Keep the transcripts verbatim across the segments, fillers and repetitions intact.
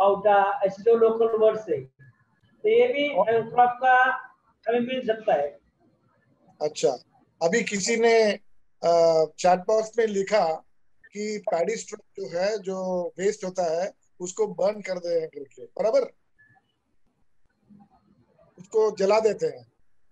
पाउटा, ऐसे जो local words है, तो ये भी क्रॉप का हमें मिल सकता है। अच्छा, अभी किसी ने चैट बॉक्स में लिखा कि पैडी स्ट्रॉ जो है, जो वेस्ट होता है उसको बर्न कर दे करके, बराबर, उसको जला देते हैं।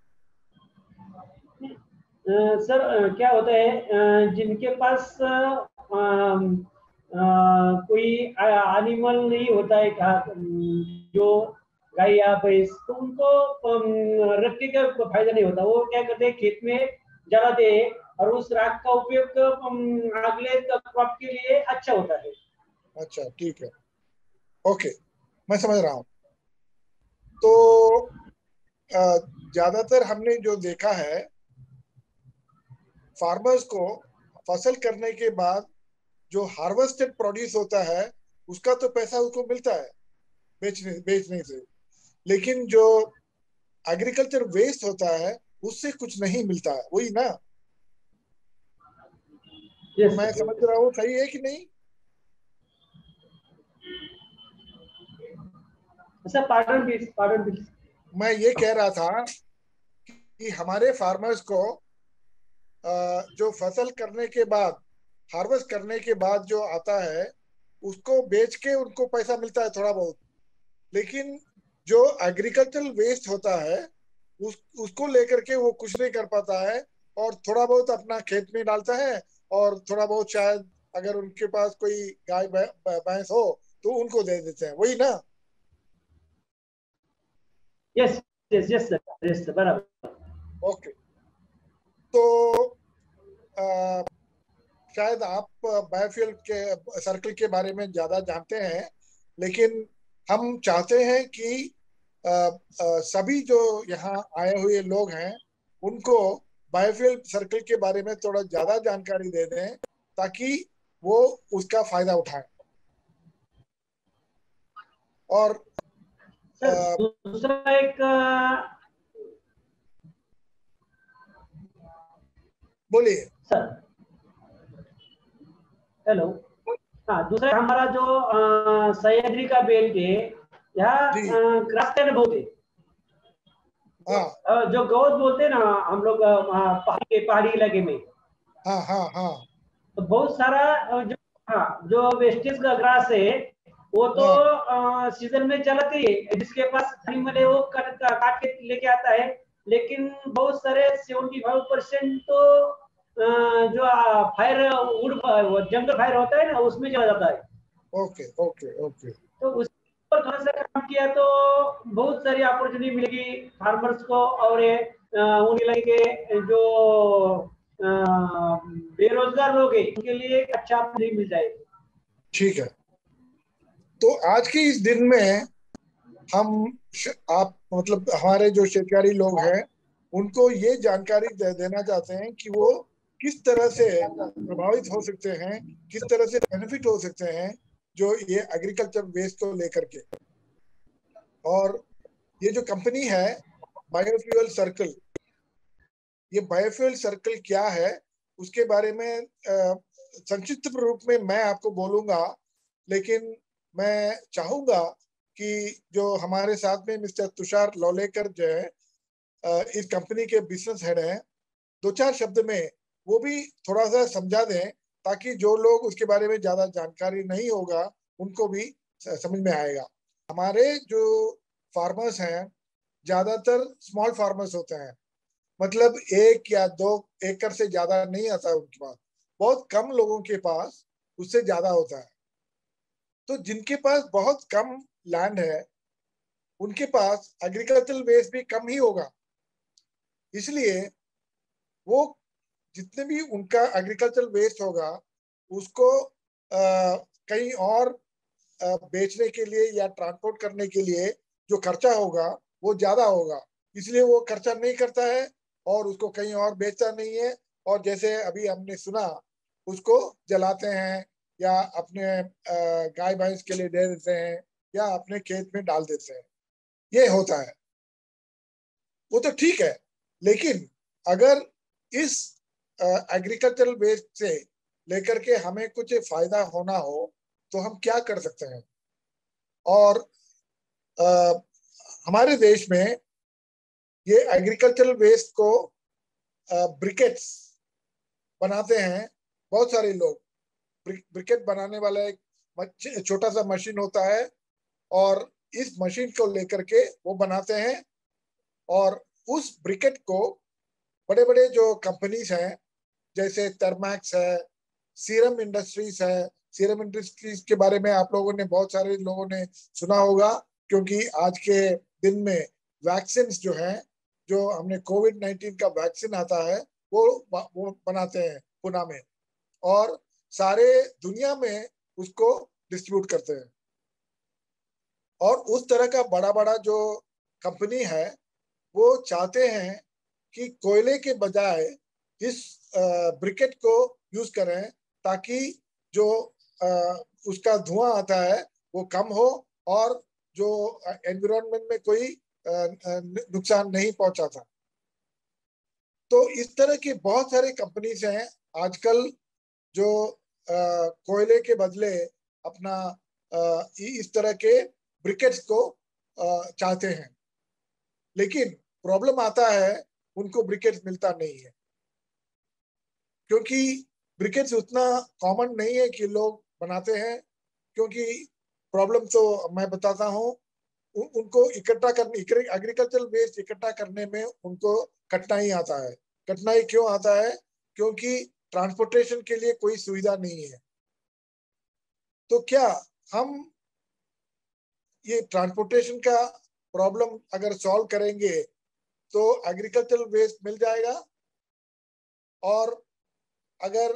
अ, सर अ, क्या होता है, अ, जिनके पास अ, अम, अ, कोई एनिमल नहीं होता है, घा- अम, जो गाय या भैंस, तो उनको अम, रखने का फायदा नहीं होता। वो क्या करते हैं, खेत में जलाते हैं और उस राख का उपयोग अम, अगले क्रॉप के लिए अच्छा होता है। अच्छा, ठीक है, ओके, मैं समझ रहा हूँ। तो अ, ज्यादातर हमने जो देखा है, फार्मर्स को फसल करने के बाद जो हार्वेस्टेड प्रोड्यूस होता है उसका तो पैसा उसको मिलता है बेचने बेचने से, लेकिन जो एग्रीकल्चर वेस्ट होता है उससे कुछ नहीं मिलता है, वही ना? यस मैं सर, समझ यस। रहा हूँ, सही है कि नहीं? Sir pardon please, pardon please. मैं ये कह रहा था कि हमारे फार्मर्स को अ, जो फसल करने के बाद, हार्वेस्ट करने के बाद जो आता है उसको बेच के उनको पैसा मिलता है थोड़ा बहुत, लेकिन जो एग्रीकल्चरल वेस्ट होता है उस उसको लेकर के वो कुछ नहीं कर पाता है, और थोड़ा बहुत अपना खेत में डालता है, और थोड़ा बहुत शायद अगर उनके पास कोई गाय भैंस हो तो उनको दे देते हैं, वही ना? Yes, yes, yes sir, yes sir, बराबर। ओके, तो आ, शायद आप बायोफ्यूल के सर्कल के बारे में ज्यादा जानते हैं, लेकिन हम चाहते हैं कि अ, अ, सभी जो यहाँ आए हुए लोग हैं उनको बायोफ्यूल सर्कल के बारे में थोड़ा ज्यादा जानकारी दे दें, ताकि वो उसका फायदा उठाएं। और सर अ, दूसरा एक अ, बोलिए। Sir, hello. हाँ, दूसरा हमारा जो अ, सह्याद्री का बेल्ट है, जी, यहाँ ग्रासलैंड बहुत है। हाँ अ, जो गौद बोलते हैं ना हम लोग, अ, वहाँ पहाड़ी के पहाड़ी इलाके में, हाँ हाँ हाँ तो बहुत सारा अ, जो, हाँ, जो वेस्टेज का ग्रास है, वो तो हाँ, सीजन में चलते ही है। जिसके पास एनिमल है वो काट काट के लेके आता है। लेकिन बहुत सारे सेवेंटी फाइव परसेंट तो अ, जो फायर वुड, जंगल फायर होता है ना, उसमें चला जाता है। ओके ओके ओके, तो उस पर थोड़ा सा काम किया तो बहुत सारी अपॉर्चुनिटी मिलेगी फार्मर्स को, और ये अ, उन इलाके के जो अ, बेरोजगार लोग हैं उनके लिए एक अच्छा अपॉर्चुनिटी मिल जाएगी। ठीक है। तो आज के इस दिन में हम श- आप मतलब हमारे जो क्षेत्रीय लोग हैं उनको ये जानकारी दे देना चाहते हैं कि वो किस तरह से प्रभावित हो सकते हैं, किस तरह से बेनिफिट हो सकते हैं जो ये एग्रीकल्चर वेस्ट को लेकर के। और ये जो कंपनी है बायोफ्यूल सर्कल, ये बायोफ्यूल सर्कल क्या है उसके बारे में अ, संक्षिप्त रूप में मैं आपको बोलूंगा, लेकिन मैं चाहूंगा कि जो हमारे साथ में मिस्टर तुषार लौलेकर जो है, अ, इस कंपनी के बिजनेस हेड हैं, दो चार शब्द में वो भी थोड़ा सा समझा दें, ताकि जो लोग उसके बारे में ज्यादा जानकारी नहीं होगा उनको भी स- समझ में आएगा। हमारे जो फार्मर्स हैं ज्यादातर स्मॉल फार्मर्स होते हैं, मतलब एक या दो एकड़ से ज्यादा नहीं आता है उनके पास, बहुत कम लोगों के पास उससे ज्यादा होता है। तो जिनके पास बहुत कम लैंड है उनके पास एग्रीकल्चरल वेस्ट भी कम ही होगा, इसलिए वो जितने भी उनका एग्रीकल्चरल वेस्ट होगा उसको आ, कहीं और आ, बेचने के लिए या ट्रांसपोर्ट करने के लिए जो खर्चा होगा वो ज्यादा होगा, इसलिए वो खर्चा नहीं करता है और उसको कहीं और बेचता नहीं है। और जैसे अभी हमने सुना, उसको जलाते हैं या अपने आ, गाय भैंस के लिए दे देते हैं या अपने खेत में डाल देते हैं, ये होता है। वो तो ठीक है, लेकिन अगर इस एग्रीकल्चरल वेस्ट से लेकर के हमें कुछ फायदा होना हो तो हम क्या कर सकते हैं? और आ, हमारे देश में ये एग्रीकल्चरल वेस्ट को ब्रिकेट्स बनाते हैं बहुत सारे लोग। ब्रिकेट बनाने वाला एक छोटा सा मशीन होता है और इस मशीन को लेकर के वो बनाते हैं और उस ब्रिकेट को बड़े बड़े जो कंपनीज हैं जैसे थर्मैक्स है, सीरम इंडस्ट्रीज है। सीरम इंडस्ट्रीज के बारे में आप लोगों ने बहुत सारे लोगों ने सुना होगा, क्योंकि आज के दिन में वैक्सीन जो हैं, जो हमने कोविड नाइन्टीन का वैक्सीन आता है वो वो बनाते हैं पुणे में और सारे दुनिया में उसको डिस्ट्रीब्यूट करते हैं। और उस तरह का बड़ा बड़ा जो कंपनी है वो चाहते हैं कि कोयले के बजाय इस ब्रिकेट को यूज करें ताकि जो आ, उसका धुआं आता है वो कम हो और जो एनवायरनमेंट में कोई नुकसान नहीं पहुंचाता। तो इस तरह की बहुत सारे कंपनीज हैं आजकल जो आ, कोयले के बदले अपना आ, इस तरह के ब्रिकेट्स को आ, चाहते हैं। लेकिन प्रॉब्लम आता है उनको ब्रिकेट्स मिलता नहीं है, क्योंकि ब्रिकेट्स उतना कॉमन नहीं है कि लोग बनाते हैं। क्योंकि प्रॉब्लम तो मैं बताता हूँ, उन, उनको इकट्ठा करने एग्रीकल्चरल वेस्ट इकट्ठा करने में उनको कठिनाई आता है। कठिनाई क्यों आता है? क्योंकि ट्रांसपोर्टेशन के लिए कोई सुविधा नहीं है। तो क्या हम ये ट्रांसपोर्टेशन का प्रॉब्लम अगर सॉल्व करेंगे तो एग्रीकल्चरल वेस्ट मिल जाएगा। और अगर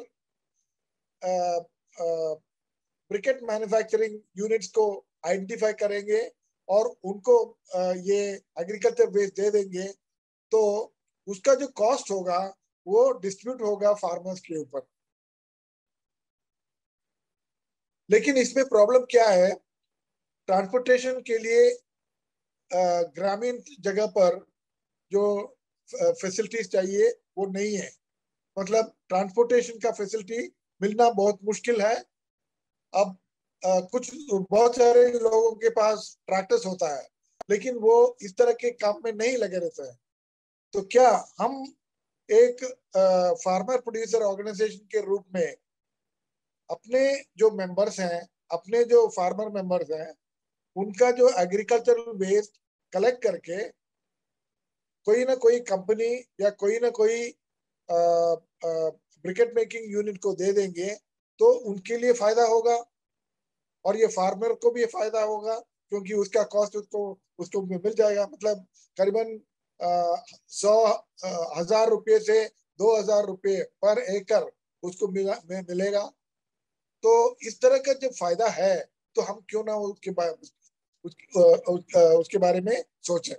ब्रिकेट मैन्युफैक्चरिंग यूनिट्स को आइडेंटिफाई करेंगे और उनको आ, ये एग्रीकल्चर वेस्ट दे देंगे तो उसका जो कॉस्ट होगा वो डिस्ट्रीब्यूट होगा फार्मर्स के ऊपर। लेकिन इसमें प्रॉब्लम क्या है? ट्रांसपोर्टेशन के लिए ग्रामीण जगह पर जो फैसिलिटीज चाहिए वो नहीं है। मतलब ट्रांसपोर्टेशन का फैसिलिटी मिलना बहुत मुश्किल है। अब आ, कुछ बहुत सारे लोगों के पास ट्रैक्टर्स होता है लेकिन वो इस तरह के काम में नहीं लगे रहते हैं। तो क्या हम एक फार्मर प्रोड्यूसर ऑर्गेनाइजेशन के रूप में अपने जो मेंबर्स हैं, अपने जो फार्मर मेंबर्स हैं, उनका जो एग्रीकल्चरल वेस्ट कलेक्ट करके कोई ना कोई कंपनी या कोई ना कोई ब्रिकेट मेकिंग यूनिट को दे देंगे तो उनके लिए फायदा होगा और ये फार्मर को भी फायदा होगा, क्योंकि उसका कॉस्ट उसको उसको मिल जाएगा। मतलब करीबन सौ हजार रुपये से दो हजार रुपये पर एकड़ उसको मिला मिलेगा। तो इस तरह का जब फायदा है तो हम क्यों ना उसके बारे उस, उस, उसके बारे में सोचें।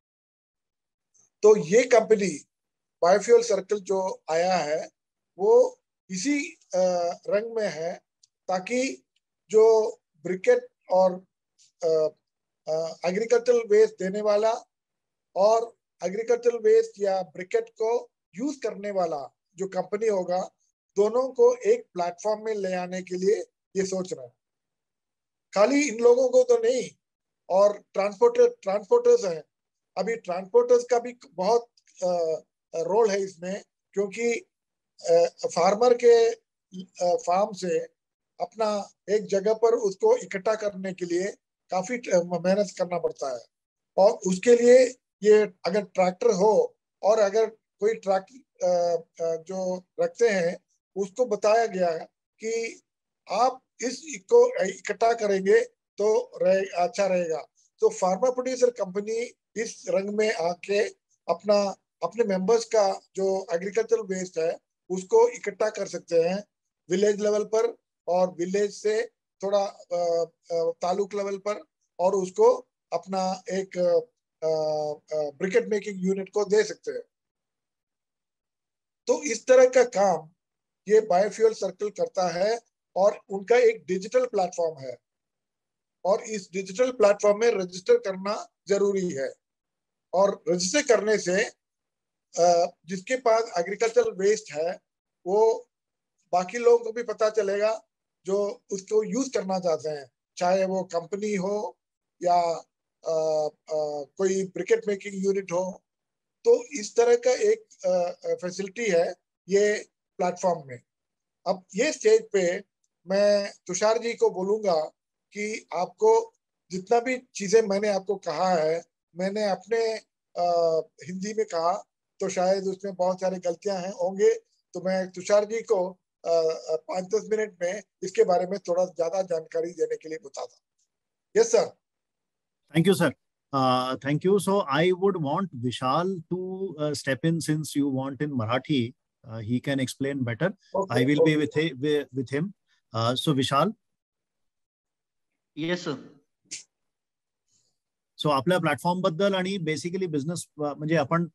तो ये कंपनी बायोफ्यूल सर्कल जो आया है वो इसी रंग में है, ताकि जो ब्रिकेट और एग्रीकल्चरल वेस्ट देने वाला और एग्रीकल्चरल वेस्ट या ब्रिकेट को यूज करने वाला जो कंपनी होगा, दोनों को एक प्लेटफॉर्म में ले आने के लिए ये सोच रहा है। खाली इन लोगों को तो नहीं, और ट्रांसपोर्टर ट्रांसपोर्टर्स हैं। अभी ट्रांसपोर्टर्स का भी बहुत रोल है इसमें, क्योंकि फार्मर के फार्म से अपना एक जगह पर उसको इकट्ठा करने के लिए काफी मेहनत करना पड़ता है। और उसके लिए ये अगर ट्रैक्टर हो और अगर कोई ट्रैक्टर जो रखते हैं उसको बताया गया है कि आप इस को इकट्ठा करेंगे तो रहे, अच्छा रहेगा। तो फार्मर प्रोड्यूसर कंपनी इस रंग में आके अपना अपने मेंबर्स का जो एग्रीकल्चरल वेस्ट है उसको इकट्ठा कर सकते हैं विलेज लेवल पर और विलेज से थोड़ा तालुक लेवल पर, और उसको अपना एक ब्रिकेट मेकिंग यूनिट को दे सकते हैं। तो इस तरह का काम ये बायोफ्यूल सर्कल करता है और उनका एक डिजिटल प्लेटफॉर्म है और इस डिजिटल प्लेटफॉर्म में रजिस्टर करना जरूरी है। और रजिस्टर करने से जिसके पास एग्रीकल्चरल वेस्ट है वो बाकी लोगों को भी पता चलेगा जो उसको यूज करना चाहते हैं। चाहे वो कंपनी हो या आ, आ, कोई ब्रिकेट मेकिंग यूनिट हो, तो इस तरह का एक फैसिलिटी है ये प्लेटफॉर्म में। अब ये स्टेज पे मैं तुषार जी को बोलूंगा कि आपको जितना भी चीजें मैंने आपको कहा है, मैंने अपने आ, हिंदी में कहा तो शायद उसमें बहुत सारी गलतियां हैं होंगे, तो मैं तुषार जी को पाँच दस मिनट में इसके बारे में थोड़ा ज्यादा जानकारी देने के लिए बताता। Yes sir. Thank you, sir. Uh, thank you. So I would want Vishal to uh, step in since you want in Marathi. Uh, he can explain better. Okay, I will okay. be with, he, with, with him. Uh, so Vishal. Yes, sir. So आपल्या platform बद्दल आणि basically business म्हणजे आपण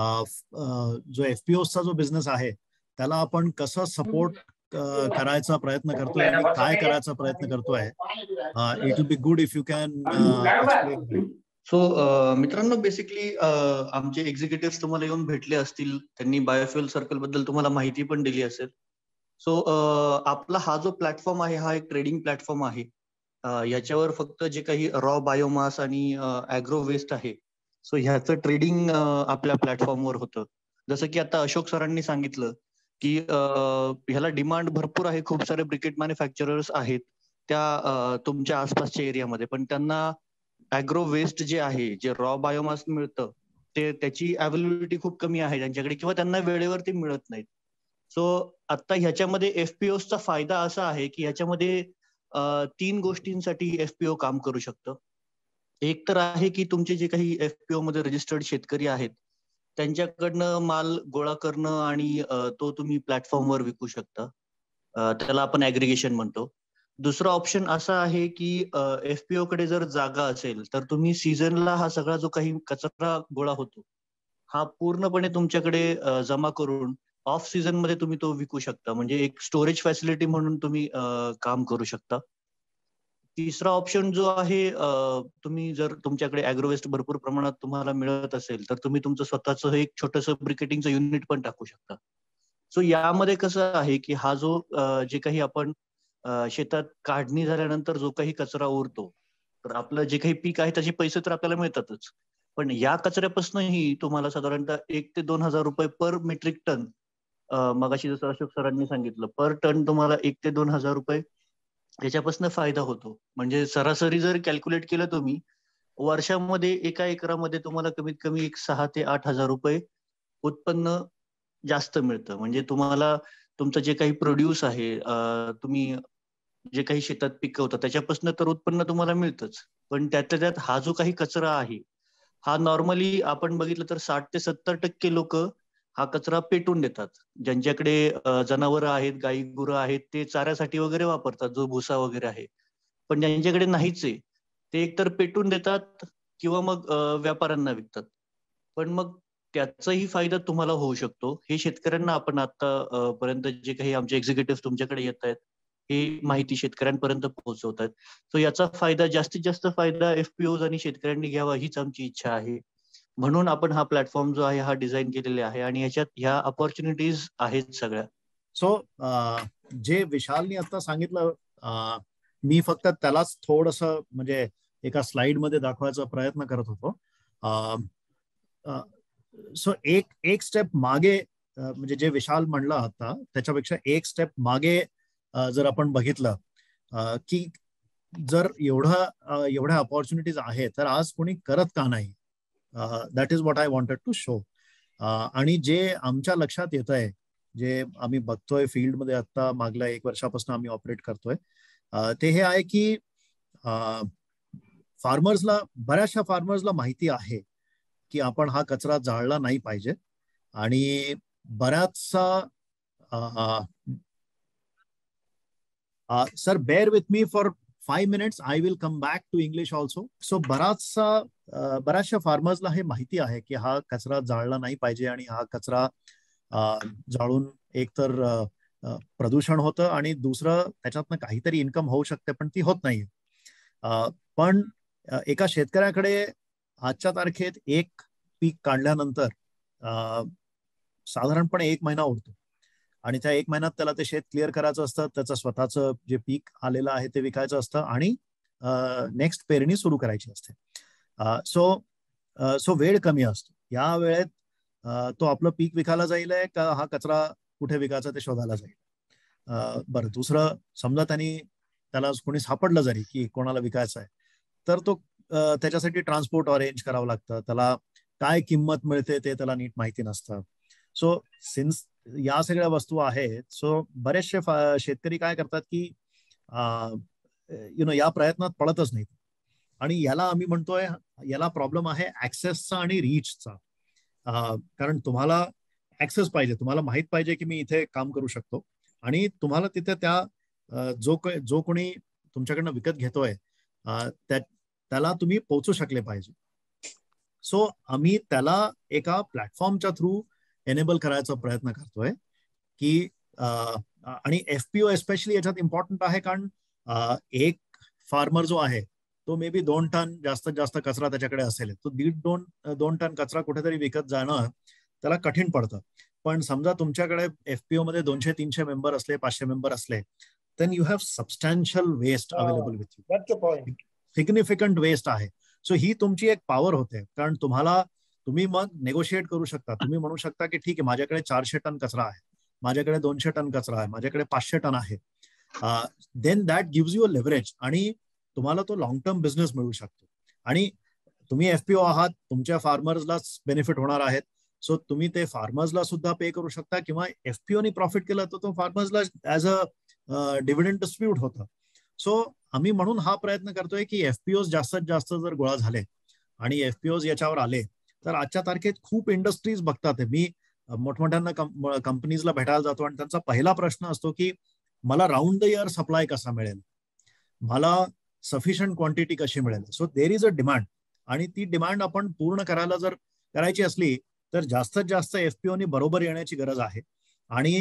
जो एफपीओचा जो business आहे त्याला आपण कसं सपोर्ट करायचा प्रयत्न करतोय आणि काय करायचा प्रयत्न करतोय, it will be good if you can explain. So मित्रांनो, बेसिकली आमचे एक्झिक्युटिव्ह तुम्हाला येऊन भेटले असतील, त्यांनी बायोफ्युएल सर्कल बद्दल तुम्हाला माहिती पण दिली असेल. सो आपला हा जो प्लॅटफॉर्म आहे हा एक ट्रेडिंग प्लॅटफॉर्म आहे. याच्यावर फक्त जे काही रॉ बायोमास आणि ऍग्रो वेस्ट आहे, सो ह्याचं ट्रेडिंग आपल्या प्लॅटफॉर्मवर होतं. जसं की आता अशोक सरांनी सांगितलं की ह्याला डिमांड भरपूर आहे, खूप सारे ब्रिकेट मॅन्युफॅक्चरर्स आहेत त्या तुमच्या आसपासच्या एरियामध्ये, पण त्यांना ऍग्रो वेस्ट जे आहे, जे रॉ बायोमास मिळतं, ते त्याची अवेलेबिलिटी खूप कमी आहे त्यांच्याकडे, किंवा त्यांना वेळेवर ते मिळत नाहीत. सो आता ह्याच्यामध्ये एफपीओचा फायदा असा आहे की ह्याच्यामध्ये तीन गोष्टींसाठी एफपीओ काम करू शकतं. एक तर आहे की तुमचे जे काही एफपीओ मध्ये रजिस्टर्ड शेतकरी आहेत त्यांच्याकडनं माल गोळा करणं आणि तो तुम्ही प्लॅटफॉर्मवर विकू शकता, त्याला आपण ऍग्रिगेशन म्हणतो. दुसरा ऑप्शन असा आहे की एफपीओ कडे जर जागा असेल तर तुम्ही सीझनला हा सगळा जो काही कचरा गोळा होतो हा पूर्णपणे तुमच्याकडे जमा करून ऑफ सीझन मध्ये तुम्ही तो विकू शकता, म्हणजे एक स्टोरेज फॅसिलिटी म्हणून तुम्ही काम करू शकता. तिसरा ऑप्शन जो आहे, तुम्ही जर तुमच्याकडे ऍग्रोवेस्ट भरपूर प्रमाणात तुम्हाला मिळत असेल तर तुम्ही तुमचं स्वतःचं एक छोटंसं ब्रिकेटिंगचं युनिट पण टाकू शकता. सो यामध्ये कसं आहे की हा जो जे काही आपण शेतात काढणी झाल्यानंतर जो काही कचरा उरतो, तर आपलं जे काही पीक आहे त्याचे पैसे तर आपल्याला मिळतातच, पण या कचऱ्यापासूनही तुम्हाला साधारणतः एक ते दोन हजार रुपये पर मेट्रिक टन, मगाशी जसं अशोक सरांनी सांगितलं, पर टन तुम्हाला एक ते दोन हजार रुपये याच्यापासून फायदा होतो. म्हणजे सरासरी जर कॅल्क्युलेट केलं तुम्ही, वर्षामध्ये एका एकरामध्ये तुम्हाला कमीत कमी एक सहा ते आठ हजार रुपये उत्पन्न जास्त मिळतं. म्हणजे तुम्हाला तुमचं जे काही प्रोड्यूस आहे, तुम्ही जे काही शेतात पिकवता त्याच्यापासून तर उत्पन्न तुम्हाला मिळतंच, पण त्यातल्या त्यात हा जो काही कचरा आहे हा नॉर्मली आपण बघितलं तर साठ ते सत्तर टक्के लोक हा कचरा पेटून देतात. ज्यांच्याकडे जनावरं आहेत, गाई गुरं आहेत, ते चाऱ्यासाठी वगैरे वापरतात, जो भुसा वगैरे आहे. पण ज्यांच्याकडे नाहीच आहे ते एकतर पेटून देतात किंवा मग व्यापाऱ्यांना विकतात. पण मग त्याचाही फायदा तुम्हाला होऊ शकतो. हे शेतकऱ्यांना आपण आता पर्यंत जे काही आमचे एक्झिक्युटिव्ह तुमच्याकडे येत आहेत ही माहिती शेतकऱ्यांपर्यंत पोहोचवत आहेत. सो याचा फायदा, जास्तीत जास्त फायदा एफपीओज आणि शेतकऱ्यांनी घ्यावा हीच आमची इच्छा आहे. म्हणून आपण हा प्लॅटफॉर्म जो आहे हा डिझाईन केलेला आहे आणि याच्यात ह्या अपॉर्च्युनिटीज आहेत सगळ्या. सो जे विशालनी आता सांगितलं, मी फक्त त्यालाच थोडंसं म्हणजे एका स्लाइड मध्ये दाखवायचा प्रयत्न करत होतो. सो एक एक स्टेप मागे, म्हणजे जे विशाल म्हणला आता त्याच्यापेक्षा एक स्टेप मागे जर आपण बघितलं की जर एवढा एवढ्या अपॉर्च्युनिटीज आहेत तर आज कोणी करत का नाही, that is what I wanted to show. आणि जे आमच्या लक्षात येत आहे, जे आम्ही बघतोय फील्डमध्ये आता मागल्या एक वर्षापासून आम्ही ऑपरेट करतोय, ते हे आहे की फार्मर्सला, बऱ्याचशा फार्मर्सला माहिती आहे की आपण हा कचरा जाळला नाही पाहिजे. आणि बऱ्याचसा sir bear with me for five minutes, I will come back to English also. So बराचसा बऱ्याचशा फार्मर्सला हे माहिती आहे की हा कचरा जाळला नाही पाहिजे आणि हा कचरा जाळून एकतर प्रदूषण होतं आणि दुसरं त्याच्यातनं काहीतरी इन्कम होऊ शकते, पण ती होत नाही. पण एका शेतकऱ्याकडे आजच्या तारखेत एक पीक काढल्यानंतर साधारणपणे एक महिना उरतो आणि त्या एक महिन्यात त्याला ते शेत क्लिअर करायचं असतं, त्याचं स्वतःचं जे पीक आलेलं आहे ते विकायचं असतं आणि नेक्स्ट पेरणी सुरू करायची असते. सो सो वेळ कमी असतो. या वेळेत तो आपलं पीक विकायला जाईल का हा कचरा कुठे विकायचा ते शोधायला जाईल. बरं, दुसरं, समजा त्यांनी त्याला कोणी सापडलं जरी की कोणाला विकायचं आहे, तर तो त्याच्यासाठी ट्रान्सपोर्ट अरेंज करावं लागतं. त्याला काय किंमत मिळते ते त्याला नीट माहिती नसतं. सो सिन्स या सगळ्या वस्तू आहेत, सो बरेचसे शेतकरी काय करतात की यु नो या प्रयत्नात पडतच नाहीत. आणि याला आम्ही म्हणतोय, याला प्रॉब्लेम आहे ऍक्सेसचा आणि रीचचा. कारण तुम्हाला ऍक्सेस पाहिजे, तुम्हाला माहित पाहिजे की मी इथे काम करू शकतो, आणि तुम्हाला तिथे त्या जो जो कोणी तुमच्याकडनं विकत घेतोय त्या त्याला तुम्ही पोहोचू शकले पाहिजे. सो आम्ही त्याला एका प्लॅटफॉर्मच्या थ्रू एनेबल करायचा प्रयत्न करतोय की आणि एफपीओ एस्पेशली याच्यात इम्पॉर्टंट आहे, कारण एक फार्मर जो आहे तो मे बी दोन टन जास्तीत जास्त कचरा त्याच्याकडे असेल, तो दीड दोन दोन टन कचरा कुठेतरी विकत जाणं त्याला कठीण पडतं. पण समजा तुमच्याकडे एफपीओ मध्ये दोनशे तीनशे मेंबर असले, पाचशे मेंबर असले, then you have substantial waste available with you. That's the point. Significant waste आहे. सो ही तुमची एक पॉवर होते, कारण तुम्हाला तुम्ही मग नेगोशिएट करू शकता. तुम्ही म्हणू शकता की ठीक आहे, माझ्याकडे चारशे टन कचरा आहे, माझ्याकडे दोनशे टन कचरा आहे, माझ्याकडे पाचशे टन आहे. Then that gives you a leverage, आणि तुम्हाला तो लॉंग टर्म बिझनेस मिळू शकतो. आणि तुम्ही एफपीओ आहात, तुमच्या फार्मर्सलाच बेनिफिट होणार आहेत. सो तुम्ही ते फार्मर्सला सुद्धा पे करू शकता, किंवा एफपीओनी प्रॉफिट केलं तर तो फार्मर्सला ऍज अ डिव्हिडंड डिस्ट्रीब्यूट होतं. सो आम्ही म्हणून हा प्रयत्न करतोय की एफपीओज जास्तीत जास्त जर गोळा झाले आणि एफपीओज याच्यावर आले, तर आजच्या तारखेत खूप इंडस्ट्रीज बघतात. मी मोठमोठ्यांना कंपनीजला भेटायला जातो आणि त्यांचा पहिला प्रश्न असतो की मला राऊंड द इयर सप्लाय कसा मिळेल, मला सफिशियंट क्वांटिटी कशी मिळेल. सो देर इज अ डिमांड, आणि ती डिमांड आपण पूर्ण करायला जर करायची असली तर जास्तीत जास्त एफपीओनी बरोबर येण्याची गरज आहे. आणि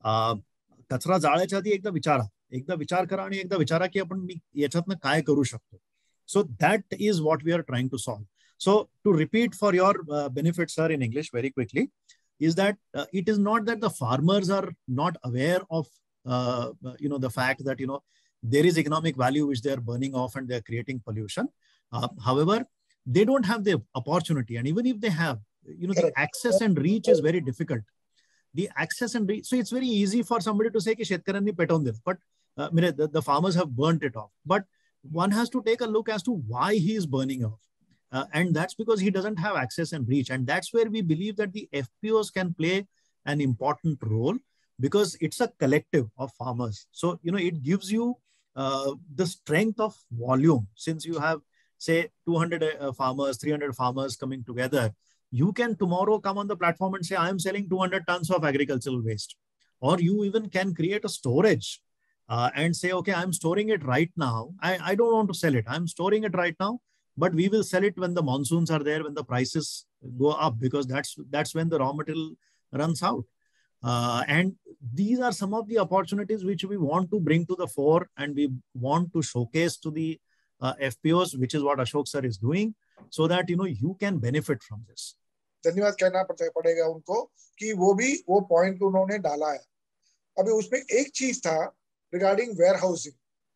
कचरा जाळायच्या आधी एकदा विचारा, एकदा विचार करा आणि एकदा विचारा की आपण मी याच्यातनं काय करू शकतो. So that is what we are trying to solve. So to repeat for your benefit sir in English very quickly, is that uh, it is not that the farmers are not aware of uh, you know the fact that you know there is economic value which they are burning off and they are creating pollution. Uh, however, they don't have the opportunity, and even if they have, you know, the access and reach is very difficult. The access and reach, so it's very easy for somebody to say ki shetkaranni peton dil, but uh, the, the farmers have burnt it off. But one has to take a look as to why he is burning off. Uh, and that's because he doesn't have access and reach. And that's where we believe that the F P Os can play an important role, because it's a collective of farmers. So, you know, it gives you uh, the strength of volume. Since you have, say, two hundred uh, farmers, three hundred farmers coming together, you can tomorrow come on the platform and say, I am selling two hundred tons of agricultural waste. Or you even can create a storage uh, and say, okay, I'm storing it right now. I, I don't want to sell it. I'm storing it right now. But we will sell it when the monsoons are there, when the prices go up, because that's that's when the raw material runs out. Uh, and these are some of the opportunities which we want to bring to the fore, and we want to showcase to the uh, F P Os, which is what Ashok sir is doing, so that you know you can benefit from this. धन्यवाद कहना पड़ेगा उनको कि वो भी वो point उन्होंने डाला है. अभी उसमें एक चीज था रिगार्डिंग वेयर हाउसिंग,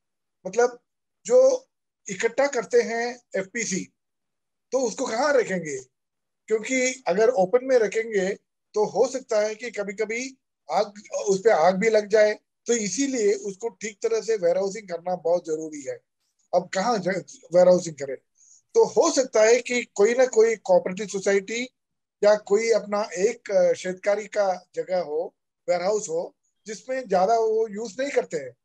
मतलब जो इकट्ठा करते हैं एफपीसी, तो उसको कहाँ रखेंगे? क्योंकि अगर ओपन में रखेंगे तो हो सकता है कि कभी कभी आग उस पे आग भी लग जाए, तो इसीलिए उसको ठीक तरह से वेयर हाउसिंग करना बहुत जरूरी है. अब कहाँ वेयर हाउसिंग करें? तो हो सकता है कि कोई ना कोई कोऑपरेटिव सोसाइटी या कोई अपना एक शेतकारी का जगह हो, वेयर हाउस हो, जिसमें ज्यादा वो यूज नहीं करते हैं,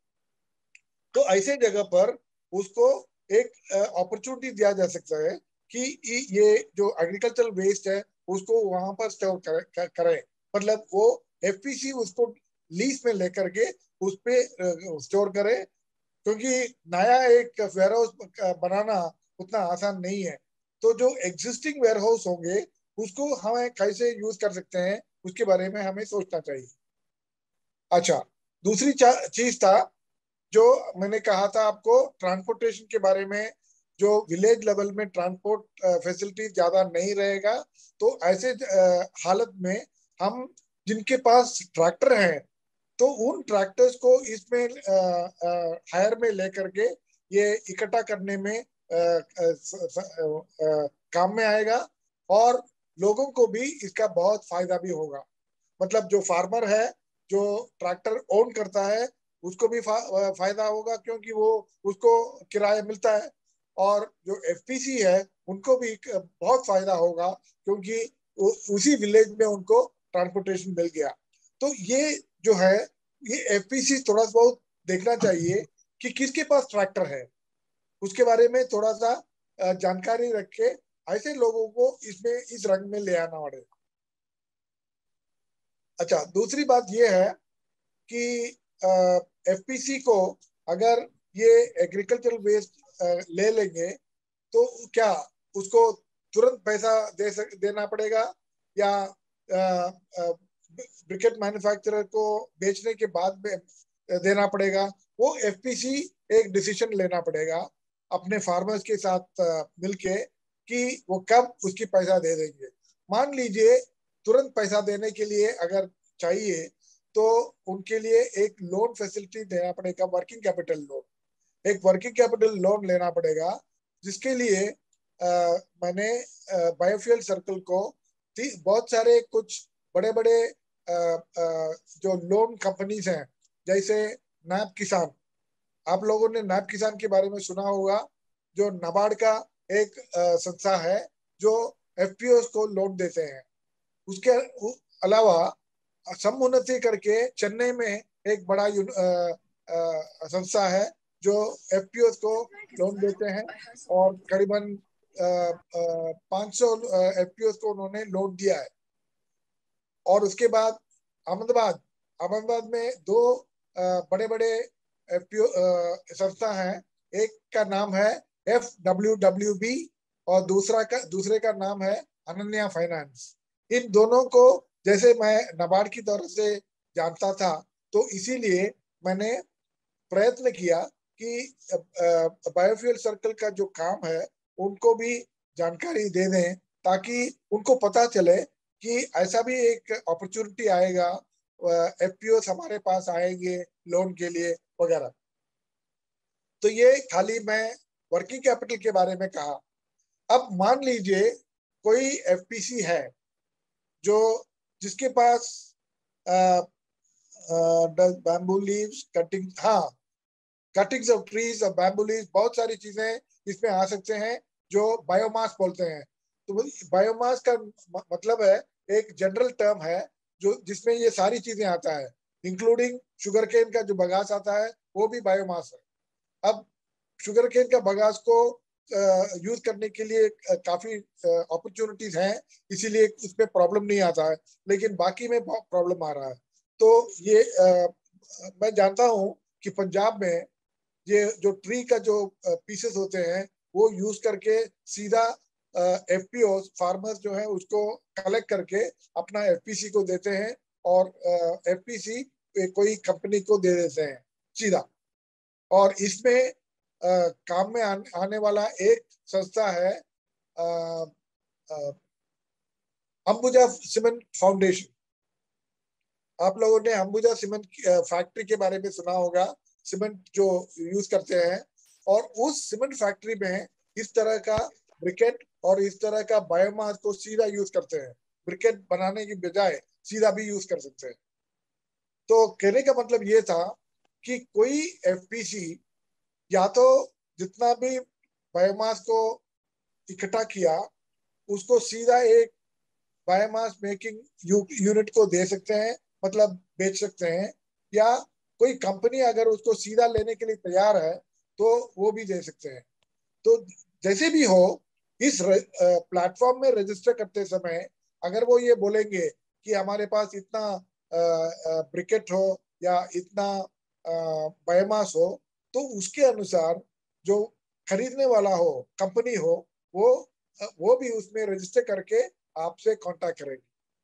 तो ऐसे जगह पर उसको एक अपॉर्चुनिटी दिया जा सकता है कि ये जो एग्रीकल्चरल वेस्ट है उसको वहां पर स्टोर करें करे. मतलब वो एफपीसी उसको लीज में लेकर के उस पे स्टोर करे, क्योंकि नया एक वेयर हाउस बनाना उतना आसान नहीं है. तो जो एग्जिस्टिंग वेयर हाउस होंगे उसको हमें कैसे यूज कर सकते हैं, उसके बारे में हमें सोचना चाहिए. अच्छा, दूसरी चीज था जो मैंने कहा था आपको, ट्रांसपोर्टेशन के बारे में. जो विलेज लेवल में ट्रांसपोर्ट फैसिलिटी ज्यादा नहीं रहेगा, तो ऐसे हालत में हम जिनके पास ट्रैक्टर हैं तो उन ट्रैक्टर्स को इसमें हायर में लेकर के ये इकट्ठा करने में आ, आ, स, स, आ, आ, काम में आएगा और लोगों को भी इसका बहुत फायदा भी होगा। मतलब जो फार्मर है, जो ट्रैक्टर ओन करता है, उसको भी फा, फायदा होगा क्योंकि वो उसको किराया मिलता है, और जो एफपीसी है उनको भी बहुत फायदा होगा क्योंकि उसी विलेज में उनको ट्रांसपोर्टेशन मिल गया। तो ये जो है, ये एफपीसी थोड़ा सा बहुत देखना चाहिए कि किसके पास ट्रैक्टर है, उसके बारे में थोड़ा सा जानकारी रख के ऐसे लोगों को इसमें इस रंग में ले आना पड़ेगा। अच्छा, दूसरी बात ये है कि एफपीसी को अगर ये एग्रीकल्चरल वेस्ट ले लेंगे तो क्या उसको तुरंत पैसा दे सक, देना पड़ेगा या ब्रिकेट मैन्युफैक्चरर को बेचने के बाद में देना पड़ेगा? वो एफपीसी एक डिसीजन लेना पड़ेगा अपने फार्मर्स के साथ मिलके कि वो कब उसकी पैसा दे देंगे। मान लीजिए तुरंत पैसा देने के लिए अगर चाहिए तो उनके लिए एक लोन फैसिलिटी देना पड़ेगा, वर्किंग कैपिटल लोन। एक वर्किंग कैपिटल लोन लेना पड़ेगा जिसके लिए आ, मैंने बायोफ्यूल सर्कल को बहुत सारे कुछ बड़े बड़े आ, आ, जो लोन कंपनीज हैं, जैसे नैब किसान, आप लोगों ने नैब किसान के बारे में सुना होगा, जो नाबार्ड का एक आ, संस्था है जो एफपीओ को लोन देते हैं। उसके अलावा समुन्नति करके चेन्नई में एक बड़ा संस्था है जो एफपीओ को लोन देते हैं और करीबन पाँच सौ एफपीओ को उन्होंने लोन दिया है। और उसके बाद अहमदाबाद अहमदाबाद में दो बड़े बड़े एफपीओ संस्था हैं, एक का नाम है एफ डब्ल्यू डब्ल्यू बी और दूसरा का दूसरे का नाम है अनन्या फाइनेंस। इन दोनों को जैसे मैं नाबार्ड की तरफ से जानता था, तो इसीलिए मैंने प्रयत्न किया कि बायोफ्यूल सर्कल का जो काम है उनको भी जानकारी दे दें, ताकि उनको पता चले कि ऐसा भी एक अपॉर्चुनिटी आएगा, एफपीओ हमारे पास आएंगे लोन के लिए वगैरह। तो ये खाली मैं वर्किंग कैपिटल के बारे में कहा। अब मान लीजिए कोई एफपीसी है जो जिसके पास बैम्बू लीव्स, कटिंग, हाँ कटिंग्स ऑफ ट्रीज और बैम्बू लीव्स, बहुत सारी चीजें इसमें आ सकते हैं जो बायोमास बोलते हैं। तो बायोमास का मतलब है एक जनरल टर्म है जो जिसमें ये सारी चीजें आता है, इंक्लूडिंग शुगर केन का जो बगास आता है वो भी बायोमास है। अब शुगर केन का बगास को यूज करने के लिए काफी अपॉर्चुनिटीज हैं, इसीलिए उस पर प्रॉब्लम नहीं आता है, लेकिन बाकी में प्रॉब्लम आ रहा है। तो ये आ, मैं जानता हूँ कि पंजाब में ये जो ट्री का जो पीसेस होते हैं वो यूज करके सीधा एफपीओ फार्मर्स जो है उसको कलेक्ट करके अपना एफपीसी को देते हैं और एफपीसी कोई कंपनी को दे देते हैं सीधा। और इसमें Uh, काम में आने, आने वाला एक संस्था है अंबुजा सीमेंट फाउंडेशन। आप लोगों ने अंबुजा सीमेंट फैक्ट्री के बारे में सुना होगा, सीमेंट जो यूज करते हैं, और उस सीमेंट फैक्ट्री में इस तरह का ब्रिकेट और इस तरह का बायोमास को सीधा यूज करते हैं। ब्रिकेट बनाने की बजाय सीधा भी यूज कर सकते हैं। तो कहने का मतलब ये था कि कोई एफपीसी या तो जितना भी बायोमास को इकट्ठा किया उसको सीधा एक बायोमास मेकिंग यूनिट को दे सकते हैं, मतलब बेच सकते हैं, या कोई कंपनी अगर उसको सीधा लेने के लिए तैयार है तो वो भी दे सकते हैं। तो जैसे भी हो, इस प्लेटफॉर्म में रजिस्टर करते समय अगर वो ये बोलेंगे कि हमारे पास इतना ब्रिकेट हो या इतना बायोमास हो, तो उसके अनुसार जो खरीदने वाला हो, कंपनी हो, वो वो भी उसमें रजिस्टर करके आपसे कांटेक्ट करेगी।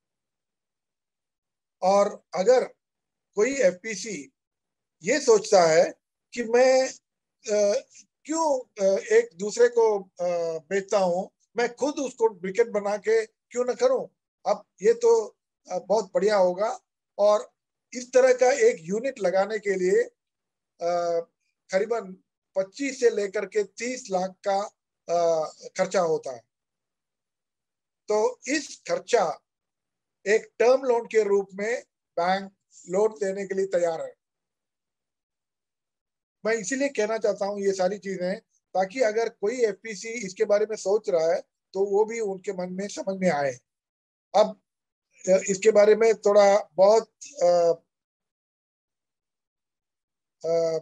और अगर कोई एफपीसी ये सोचता है कि मैं आ, क्यों आ, एक दूसरे को बेचता हूं, मैं खुद उसको ब्रिकेट बना के क्यों ना करूं, अब ये तो आ, बहुत बढ़िया होगा। और इस तरह का एक यूनिट लगाने के लिए करीबन पच्चीस से लेकर के तीस लाख का आ, खर्चा होता है। तो इस खर्चा एक टर्म लोन के रूप में बैंक लोन देने के लिए तैयार है। मैं इसीलिए कहना चाहता हूं ये सारी चीजें, ताकि अगर कोई एफपीसी इसके बारे में सोच रहा है तो वो भी उनके मन में समझ में आए। अब इसके बारे में थोड़ा बहुत आ, आ,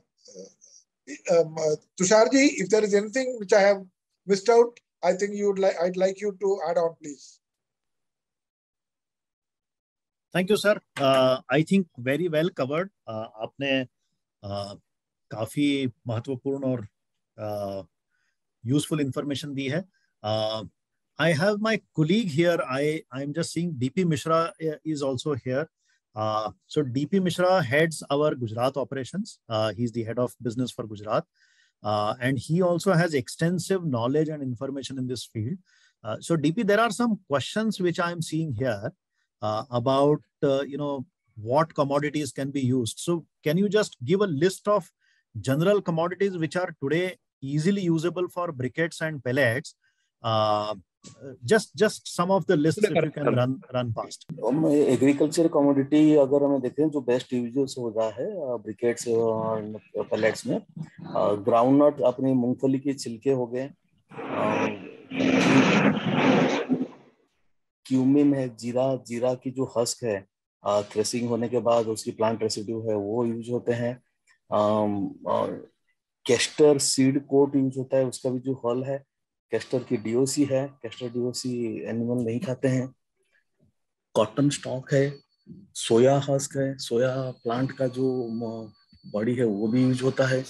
Tushar ji, if there is anything which I have missed out, I think you would like, I'd like you to add on, please. Thank you, sir. Uh, I think very well covered. Uh, आपने uh, काफी महत्वपूर्ण और useful uh, information दी है. uh, I have my colleague here. I I am just seeing D P Mishra is also here. Uh, so D P Mishra heads our Gujarat operations. Uh, he's the head of business for Gujarat, uh, and he also has extensive knowledge and information in this field. Uh, so D P, there are some questions which I am seeing here uh, about uh, you know what commodities can be used. So can you just give a list of general commodities which are today easily usable for briquettes and pellets? Uh, just just some of the lists if you can run run past. Agriculture commodity अगर हमें देखें जो best uses हो रहा है briquettes और pallets में, groundnut अपनी मूंगफली के छिलके हो गए, क्यूमिन है, जीरा जीरा की जो हस्क है थ्रेसिंग होने के बाद उसकी प्लांट रेसिड्यू है वो यूज होते हैं, कैस्टर सीड कोट यूज होता है, उसका भी जो हल है, कैस्टर की डीओसी है, कैस्टर डीओसी एनिमल नहीं खाते हैं, कॉटन स्टॉक है, सोया हस्क है, सोया प्लांट का जो बॉडी है वो भी यूज होता है,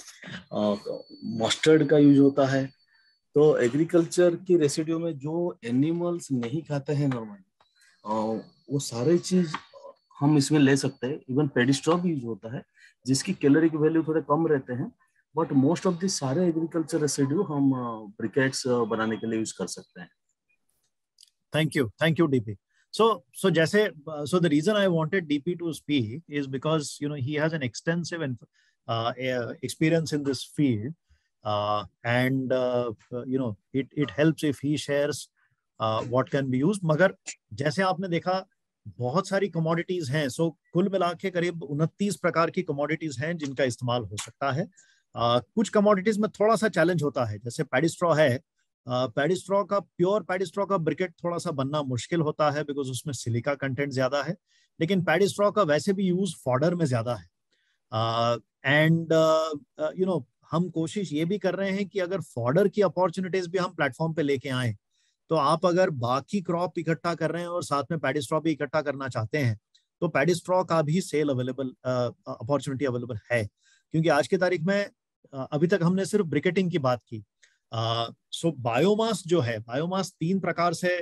मस्टर्ड का यूज होता है। तो एग्रीकल्चर की रेसिड्यू में जो एनिमल्स नहीं खाते हैं नॉर्मली वो सारे चीज हम इसमें ले सकते हैं। इवन पेडिस्ट्रॉ भी यूज होता है जिसकी कैलोरी की वैल्यू थोड़े कम रहते हैं, बट मोस्ट ऑफ द सारे एग्रीकल्चर रेसिड्यू हम ब्रिकेट्स बनाने के लिए यूज कर सकते हैं। Thank you, thank you DP. So, so जैसे, so the reason I wanted D P to speak is because you know he has an extensive and uh, experience in this field, uh, and uh, you know it it helps if he shares uh, what can be used. मगर जैसे आपने देखा बहुत सारी commodities हैं, so कुल मिला के करीब उनतीस प्रकार की commodities हैं जिनका इस्तेमाल हो सकता है। uh, कुछ commodities में थोड़ा सा challenge होता है, जैसे पैडिस्ट्रॉ है। पैडिस्ट्रॉ uh, का प्योर पैडिस्ट्रॉ का ब्रिकेट थोड़ा सा बनना मुश्किल होता है बिकॉज उसमें सिलिका कंटेंट ज्यादा है, लेकिन पैडिस्ट्रॉ का वैसे भी यूज फॉडर में ज्यादा है। एंड यू नो हम कोशिश ये भी कर रहे हैं कि अगर फॉडर की अपॉर्चुनिटीज भी हम प्लेटफॉर्म पे लेके आए, तो आप अगर बाकी क्रॉप इकट्ठा कर रहे हैं और साथ में पैडिस्ट्रॉ भी इकट्ठा करना चाहते हैं तो पैडिस्ट्रॉ का भी सेल अवेलेबल अपॉर्चुनिटी अवेलेबल है, क्योंकि आज की तारीख में uh, अभी तक हमने सिर्फ ब्रिकेटिंग की बात की। सो uh, बायोमास so जो है, बायोमास तीन प्रकार से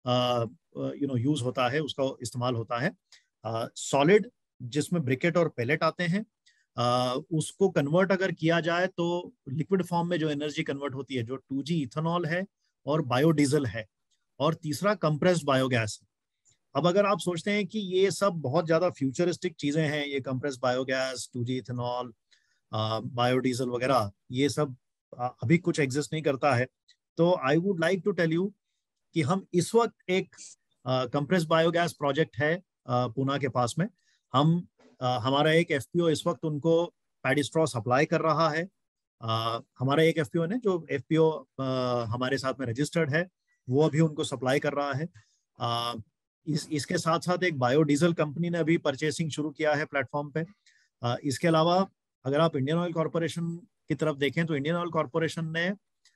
यू नो यूज होता है, उसका इस्तेमाल होता है। सॉलिड uh, जिसमें ब्रिकेट और पेलेट आते हैं, uh, उसको कन्वर्ट अगर किया जाए तो लिक्विड फॉर्म में जो एनर्जी कन्वर्ट होती है जो टू जी इथेनॉल है और बायोडीजल है, और तीसरा कंप्रेस्ड बायोगैस है। अब अगर आप सोचते हैं कि ये सब बहुत ज्यादा फ्यूचरिस्टिक चीजें हैं, ये compressed biogas, two G ethanol, biodiesel वगैरह, ये सब अभी कुछ एग्जिस्ट नहीं करता है, तो I would like to tell you कि हम इस वक्त एक कंप्रेस्ड बायोगैस प्रोजेक्ट है पुणे के पास में। हम uh, हमारा एक एफपीओ इस वक्त उनको पैडिस्ट्रॉ सप्लाई कर रहा है। uh, हमारा एक एफपीओ ने जो एफपीओ uh, हमारे साथ में रजिस्टर्ड है वो अभी उनको सप्लाई कर रहा है। uh, इस इसके साथ साथ एक बायोडीजल कंपनी ने अभी परचेसिंग शुरू किया है प्लेटफॉर्म पे। uh, इसके अलावा अगर आप इंडियन ऑयल कॉर्पोरेशन की तरफ देखें तो इंडियन ऑयल कॉर्पोरेशन ने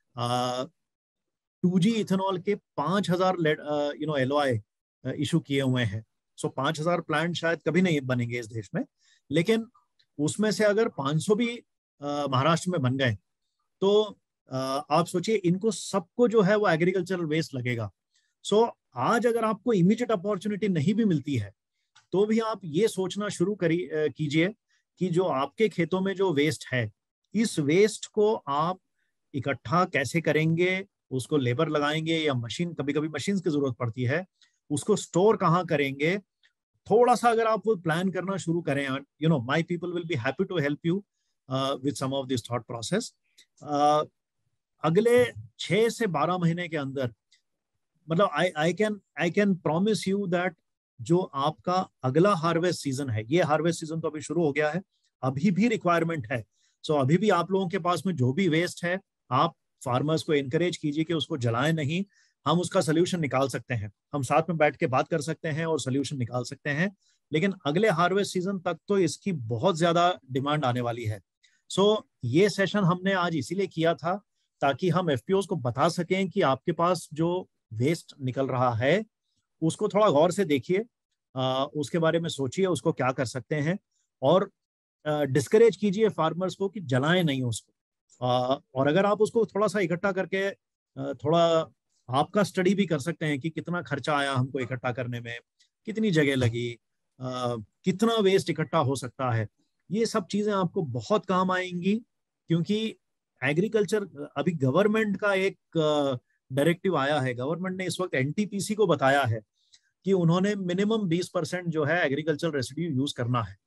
टू जी इथेनॉल के पांच हजार यू नो एलओआई इशू किए हुए हैं। सो पांच हजार प्लांट शायद कभी नहीं बनेंगे इस देश में, लेकिन उसमें से अगर पाँच सौ भी uh, महाराष्ट्र में बन गए तो uh, आप सोचिए इनको सबको जो है वो एग्रीकल्चरल वेस्ट लगेगा। सो so, आज अगर आपको इमीडिएट अपॉर्चुनिटी नहीं भी मिलती है तो भी आप ये सोचना शुरू करी कीजिए कि जो आपके खेतों में जो वेस्ट है, इस वेस्ट को आप इकट्ठा कैसे करेंगे, उसको लेबर लगाएंगे या मशीन, कभी कभी मशीन की जरूरत पड़ती है, उसको स्टोर कहाँ करेंगे। थोड़ा सा अगर आप वो प्लान करना शुरू करें, you know my people will be happy to help you with some of this thought process. आ, अगले छह से बारह महीने के अंदर, मतलब I I can I can promise you that जो आपका अगला हार्वेस्ट सीजन है, ये हार्वेस्ट सीजन तो अभी शुरू हो गया है, अभी भी रिक्वायरमेंट है। सो so, अभी भी आप लोगों के पास में जो भी वेस्ट है, आप फार्मर्स को एनकरेज कीजिए कि उसको जलाएं नहीं, हम उसका सोल्यूशन निकाल सकते हैं, हम साथ में बैठ के बात कर सकते हैं और सोल्यूशन निकाल सकते हैं। लेकिन अगले हार्वेस्ट सीजन तक तो इसकी बहुत ज्यादा डिमांड आने वाली है। सो so, ये सेशन हमने आज इसीलिए किया था ताकि हम एफपीओज को बता सकें कि आपके पास जो वेस्ट निकल रहा है उसको थोड़ा गौर से देखिए, उसके बारे में सोचिए उसको क्या कर सकते हैं, और डिस्करेज कीजिए फार्मर्स को कि जलाएं नहीं उसको। आ, और अगर आप उसको थोड़ा सा इकट्ठा करके आ, थोड़ा आपका स्टडी भी कर सकते हैं कि कितना खर्चा आया हमको इकट्ठा करने में, कितनी जगह लगी, आ, कितना वेस्ट इकट्ठा हो सकता है, ये सब चीजें आपको बहुत काम आएंगी। क्योंकि एग्रीकल्चर, अभी गवर्नमेंट का एक डायरेक्टिव आया है, गवर्नमेंट ने इस वक्त एनटीपीसी को बताया है कि उन्होंने मिनिमम बीस परसेंट जो है एग्रीकल्चर रेसिड्यू यूज करना है।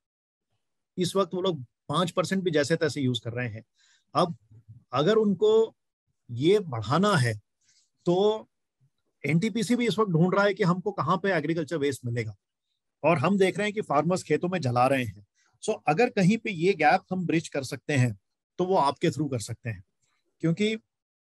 इस वक्त वो लोग पांच परसेंट भी जैसे तैसे यूज कर रहे हैं। अब अगर उनको ये बढ़ाना है तो एनटीपीसी भी इस वक्त ढूंढ रहा है कि हमको कहाँ पे एग्रीकल्चर वेस्ट मिलेगा, और हम देख रहे हैं कि फार्मर्स खेतों में जला रहे हैं। सो अगर कहीं पे ये गैप हम ब्रिज कर सकते हैं तो वो आपके थ्रू कर सकते हैं, क्योंकि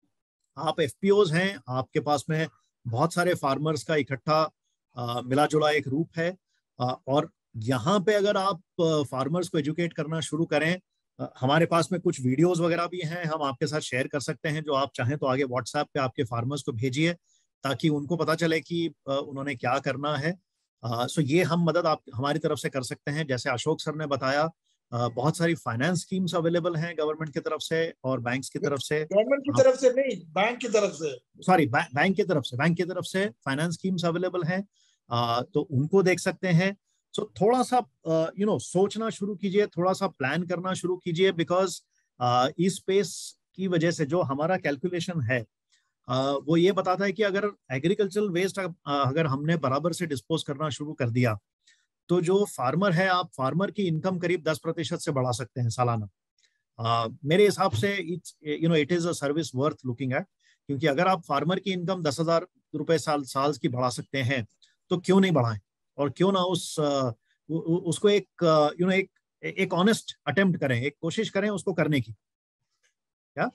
आप एफपीओज हैं, आपके पास में बहुत सारे फार्मर्स का इकट्ठा मिला जुला एक रूप है। आ, और यहाँ पे अगर आप फार्मर्स को एजुकेट करना शुरू करें, आ, हमारे पास में कुछ वीडियोस वगैरह भी हैं, हम आपके साथ शेयर कर सकते हैं, जो आप चाहें तो आगे व्हाट्सएप पे आपके फार्मर्स को भेजिए ताकि उनको पता चले कि आ, उन्होंने क्या करना है। आ, सो ये हम मदद आप हमारी तरफ से कर सकते हैं। जैसे अशोक सर ने बताया, Uh, बहुत सारी फाइनेंस स्कीम्स अवेलेबल हैं गवर्नमेंट की तरफ से और बैंक्स की तरफ से। गवर्नमेंट की तरफ से नहीं, बैंक की तरफ से, सॉरी बैंक की तरफ से बैंक की तरफ से फाइनेंस स्कीम्स अवेलेबल हैं, uh, तो उनको देख सकते हैं। सो so, थोड़ा सा यू नो सोचना शुरू कीजिए, थोड़ा सा प्लान करना शुरू कीजिए, बिकॉज uh, इस स्पेस की वजह से जो हमारा कैलकुलेशन है uh, वो ये बताता है कि अगर एग्रीकल्चरल वेस्ट uh, अगर हमने बराबर से डिस्पोज करना शुरू कर दिया तो जो फार्मर है, आप फार्मर की इनकम करीब दस प्रतिशत से बढ़ा सकते हैं सालाना। uh, मेरे हिसाब से it's you know it is a service worth looking at, क्योंकि अगर आप फार्मर की इनकम दस हजार रुपए साल साल की बढ़ा सकते हैं तो क्यों नहीं बढ़ाएं, और क्यों ना उस uh, उ, उ, उसको एक यू नो एक एक ऑनेस्ट अटेम्प्ट करें, एक कोशिश करें उसको करने की। क्या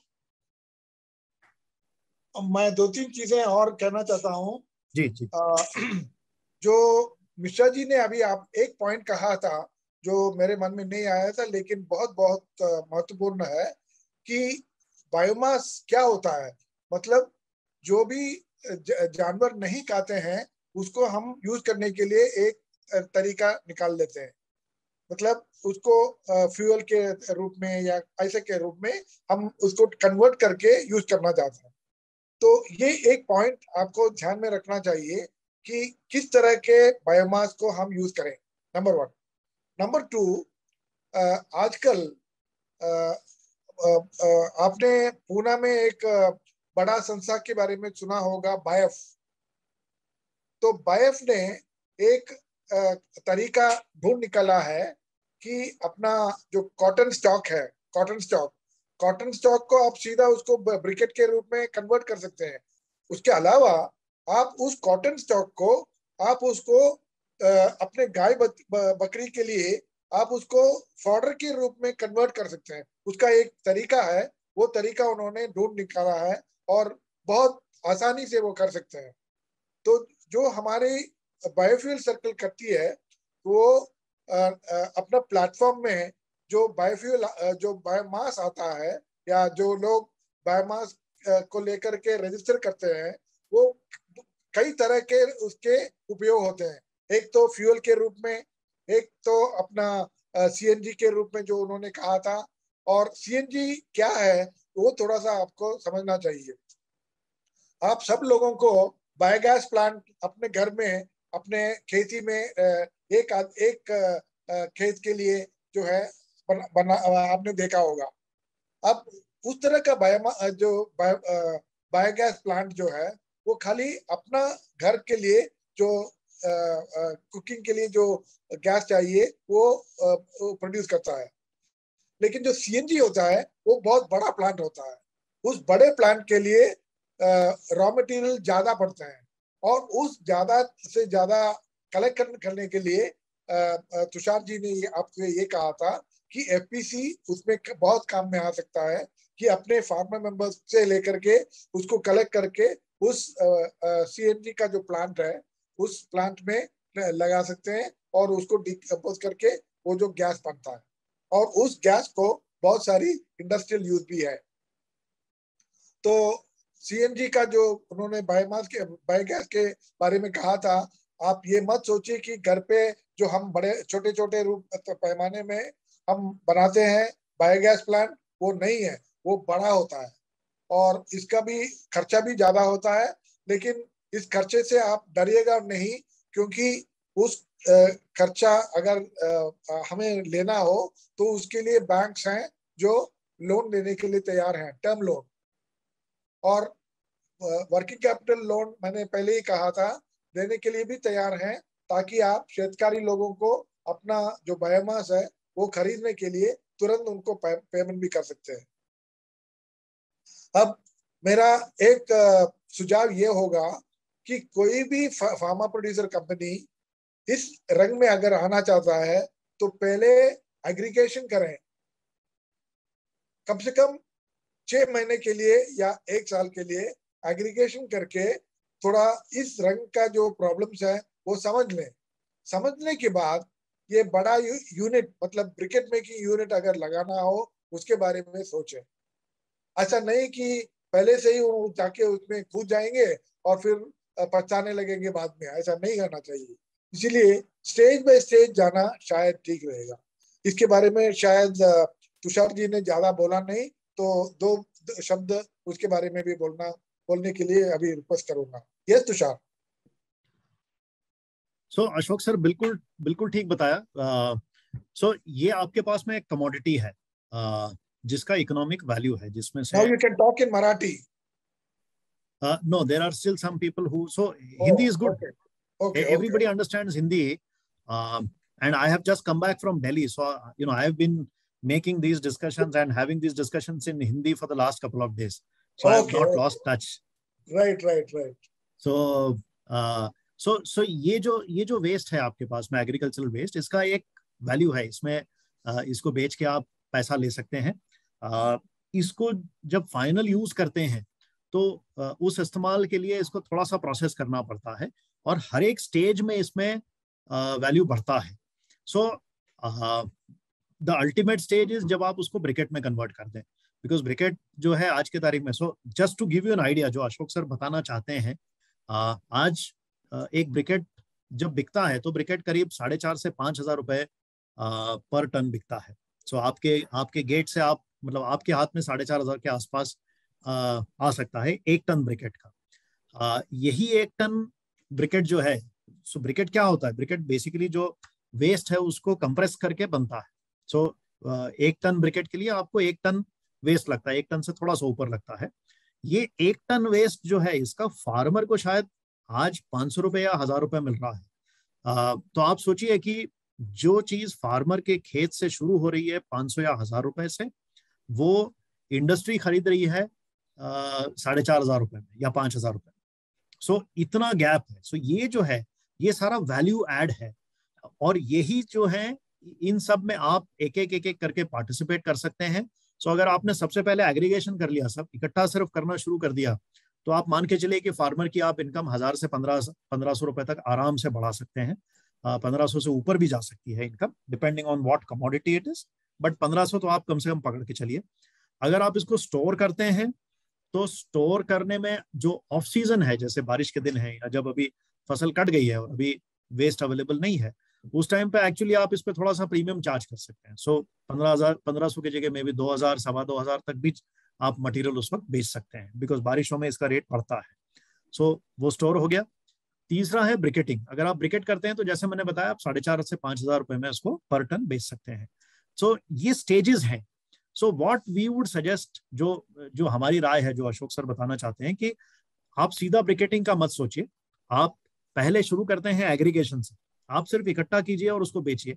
मैं दो तीन चीजें और कहना चाहता हूँ। जी जी आ, जो मिश्रा जी ने अभी आप एक पॉइंट कहा था जो मेरे मन में नहीं आया था, लेकिन बहुत बहुत महत्वपूर्ण है कि बायोमास क्या होता है। मतलब जो भी जानवर नहीं खाते हैं उसको हम यूज करने के लिए एक तरीका निकाल लेते हैं, मतलब उसको फ्यूल के रूप में या ऐसे के रूप में हम उसको कन्वर्ट करके यूज करना चाहते हैं। तो ये एक पॉइंट आपको ध्यान में रखना चाहिए कि किस तरह के बायोमास को हम यूज करें, नंबर वन। नंबर टू, आजकल आपने पूना में एक बड़ा संस्था के बारे में सुना होगा, बायफ। तो बायफ ने एक तरीका ढूंढ निकाला है कि अपना जो कॉटन स्टॉक है, कॉटन स्टॉक कॉटन स्टॉक को आप सीधा उसको ब्रिकेट के रूप में कन्वर्ट कर सकते हैं। उसके अलावा आप उस कॉटन स्टॉक को आप उसको अपने गाय बकरी के लिए आप उसको फॉडर के रूप में कन्वर्ट कर सकते हैं। उसका एक तरीका है, वो तरीका उन्होंने ढूंढ निकाला है और बहुत आसानी से वो कर सकते हैं। तो जो हमारी बायोफ्यूल सर्कल करती है वो अपना प्लेटफॉर्म में जो बायोफ्यूल जो बायोमास आता है या जो लोग बायोमास को लेकर के रजिस्टर करते हैं, वो कई तरह के उसके उपयोग होते हैं। एक तो फ्यूल के रूप में, एक तो अपना सीएनजी के रूप में जो उन्होंने कहा था। और सीएनजी क्या है वो थोड़ा सा आपको समझना चाहिए। आप सब लोगों को बायोगैस प्लांट अपने घर में, अपने खेती में एक एक खेत के लिए जो है बना, बना आपने देखा होगा। अब उस तरह का बायो जो बायो बायोगैस प्लांट जो है वो खाली अपना घर के लिए जो आ, आ, कुकिंग के लिए जो गैस चाहिए वो प्रोड्यूस करता है। लेकिन जो सीएनजी होता है वो बहुत बड़ा प्लांट होता है। उस बड़े प्लांट के लिए रॉ मटेरियल ज्यादा पड़ते हैं, और उस ज्यादा से ज्यादा कलेक्ट करने के लिए तुषार जी ने आपको ये कहा था कि एफपीसी उसमें बहुत काम में आ सकता है, कि अपने फार्मर मेंबर्स से लेकर के उसको कलेक्ट करके उस सीएनजी का जो प्लांट है उस प्लांट में लगा सकते हैं, और उसको डिकम्पोज करके वो जो गैस बनता है, और उस गैस को बहुत सारी इंडस्ट्रियल यूज भी है। तो सीएनजी का जो उन्होंने बायोमास के बायोगैस के बारे में कहा था, आप ये मत सोचिए कि घर पे जो हम बड़े छोटे छोटे रूप पैमाने में हम बनाते हैं बायोगैस प्लांट, वो नहीं है, वो बड़ा होता है और इसका भी खर्चा भी ज्यादा होता है। लेकिन इस खर्चे से आप डरिएगा नहीं, क्योंकि उस खर्चा अगर हमें लेना हो तो उसके लिए बैंक्स हैं जो लोन देने के लिए तैयार हैं, टर्म लोन और वर्किंग कैपिटल लोन मैंने पहले ही कहा था देने के लिए भी तैयार हैं, ताकि आप शेतकारी लोगों को अपना जो बायोमास है वो खरीदने के लिए तुरंत उनको पेमेंट भी कर सकते हैं। अब मेरा एक सुझाव ये होगा कि कोई भी फार्मा प्रोड्यूसर कंपनी इस रंग में अगर आना चाहता है तो पहले एग्रीगेशन करें, कम से कम छह महीने के लिए या एक साल के लिए एग्रीगेशन करके थोड़ा इस रंग का जो प्रॉब्लम्स है वो समझ लें। समझने के बाद ये बड़ा यू, यूनिट मतलब ब्रिकेट मेकिंग यूनिट अगर लगाना हो उसके बारे में सोचें। ऐसा नहीं कि पहले से ही वो जाके उसमें कूद जाएंगे और फिर पछताने लगेंगे बाद में, ऐसा नहीं करना चाहिए। इसीलिए स्टेज बाय स्टेज जाना शायद ठीक रहेगा। इसके बारे में शायद तुषार जी ने ज्यादा बोला नहीं, तो दो, दो शब्द उसके बारे में भी बोलना बोलने के लिए अभी रिक्वेस्ट करूंगा। Yes Tushar. So so, Ashok sir बिल्कुल बिल्कुल ठीक बताया। सो uh, so, ये आपके पास में एक कमोडिटी है uh, जिसका इकोनॉमिक वैल्यू है, जिसमें से Now you can talk in Marathi. Uh, no, there are still some people who, so oh, Hindi is good. Okay. Okay, Everybody okay. understands Hindi. Um, and I have just come back from Delhi. So, uh, you know, I have been making these discussions and having these discussions in Hindi for the last couple of days. So okay, I have not okay. lost touch. Right, right, right. So, uh, so, so ये जो ये जो waste है आपके पास में agricultural waste, इसका एक value है। इसमें uh, इसको बेच के आप पैसा ले सकते हैं। uh, इसको जब फाइनल यूज करते हैं तो उस इस्तेमाल के लिए इसको थोड़ा सा प्रोसेस करना पड़ता है, और हर एक स्टेज में इसमें वैल्यू बढ़ता है। So the ultimate stage is जब आप उसको ब्रिकेट में कन्वर्ट कर दें, बिकॉज ब्रिकेट जो है आज के तारीख में, so just to give you an idea, जो अशोक सर बताना चाहते हैं, uh, आज uh, एक ब्रिकेट जब बिकता है तो ब्रिकेट करीब साढ़े चार से पांच हजार रुपए पर टन बिकता है। सो so, आपके आपके गेट से आप मतलब आपके हाथ में साढ़े चार हजार के आसपास आ, आ सकता है एक टन ब्रिकेट का। आ, यही एक टन ब्रिकेट जो है, सो ब्रिकेट क्या होता है? ब्रिकेट बेसिकली जो वेस्ट है उसको कंप्रेस करके बनता है। सो एक टन ब्रिकेट के लिए आपको एक टन वेस्ट लगता है, एक टन से थोड़ा सा ऊपर लगता है। ये एक टन वेस्ट जो है इसका फार्मर को शायद आज पांच सौ रुपए या हजार रुपए मिल रहा है। आ, तो आप सोचिए कि जो चीज फार्मर के खेत से शुरू हो रही है पांच सौ या हजार रुपए से, वो इंडस्ट्री खरीद रही है साढ़े चार हजार रुपए में या पांच हजार रुपए। सो इतना गैप है। सो ये जो है ये सारा वैल्यू ऐड है, और यही जो है इन सब में आप एक एक एक एक करके पार्टिसिपेट कर सकते हैं। सो अगर आपने सबसे पहले एग्रीगेशन कर लिया, सब इकट्ठा सिर्फ करना शुरू कर दिया, तो आप मान के चलिए कि फार्मर की आप इनकम हजार से पंद्रह पंद्रह सौ रुपए तक आराम से बढ़ा सकते हैं। पंद्रह सौ से ऊपर भी जा सकती है income, depending on what commodity it is, but पंद्रह सौ तो आप कम से कम पकड़ के चलिए। अगर आप इसको स्टोर करते हैं तो स्टोर करने में जो ऑफ सीजन है, जैसे बारिश के दिन है या जब अभी फसल कट गई है और अभी वेस्ट अवेलेबल नहीं है, उस टाइम पे एक्चुअली आप इस पे थोड़ा सा प्रीमियम चार्ज कर सकते हैं। सो पंद्रह हजार पंद्रह सौ की जगह में भी दो हजार सवा दो हजार तक भी आप मटेरियल उस वक्त बेच सकते हैं, बिकॉज बारिशों में इसका रेट बढ़ता है। सो so, वो स्टोर हो गया। तीसरा है ब्रिकेटिंग। अगर आप ब्रिकेट करते हैं तो जैसे मैंने बताया आप साढ़े चार से पांच हजार रुपए में इसको पर टन बेच सकते हैं। सो so, ये स्टेजेस हैं। So what we would suggest, जो जो हमारी राय है, जो अशोक सर बताना चाहते हैं कि आप सीधा ब्रिकेटिंग का मत सोचिए, आप पहले शुरू करते हैं एग्रीगेशन से। आप सिर्फ इकट्ठा कीजिए और उसको बेचिए।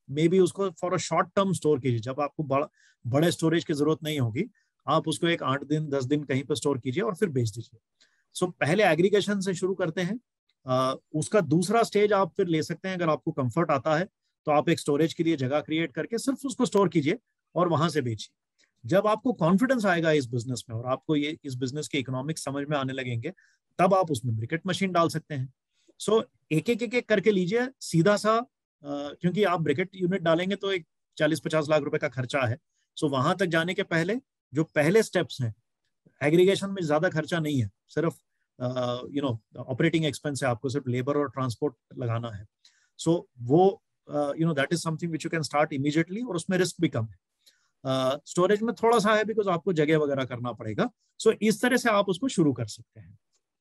मे बी उसको for a short term store कीजिए, जब आपको बड़ा बड़े स्टोरेज की जरूरत नहीं होगी आप उसको एक आठ दिन दस दिन कहीं पर स्टोर कीजिए और फिर बेच दीजिए। सो so, पहले एग्रीगेशन से शुरू करते हैं। uh, उसका दूसरा स्टेज आप फिर ले सकते हैं, अगर आपको कंफर्ट आता है तो आप एक स्टोरेज के लिए जगह क्रिएट करके सिर्फ उसको स्टोर कीजिए और वहां से बेचिए। जब आपको कॉन्फिडेंस आएगा इस बिजनेस में और आपको ये इस बिजनेस के इकोनॉमिक्स समझ में आने लगेंगे, तब आप उसमें ब्रिकेट मशीन डाल सकते हैं। सो so, एक एक एक एक करके लीजिए सीधा सा, uh, क्योंकि आप ब्रिकेट यूनिट डालेंगे तो एक चालीस पचास लाख रुपए का खर्चा है। सो so, वहां तक जाने के पहले जो पहले स्टेप्स हैं, एग्रीगेशन में ज्यादा खर्चा नहीं है, सिर्फ यू नो ऑपरेटिंग एक्सपेंस है, आपको सिर्फ लेबर और ट्रांसपोर्ट लगाना है। सो so, वो you know that is something which you can start immediately, और उसमें रिस्क भी कम है। स्टोरेज uh, में थोड़ा सा है बिकॉज आपको जगह वगैरह करना पड़ेगा। सो so, इस तरह से आप उसको शुरू कर सकते हैं।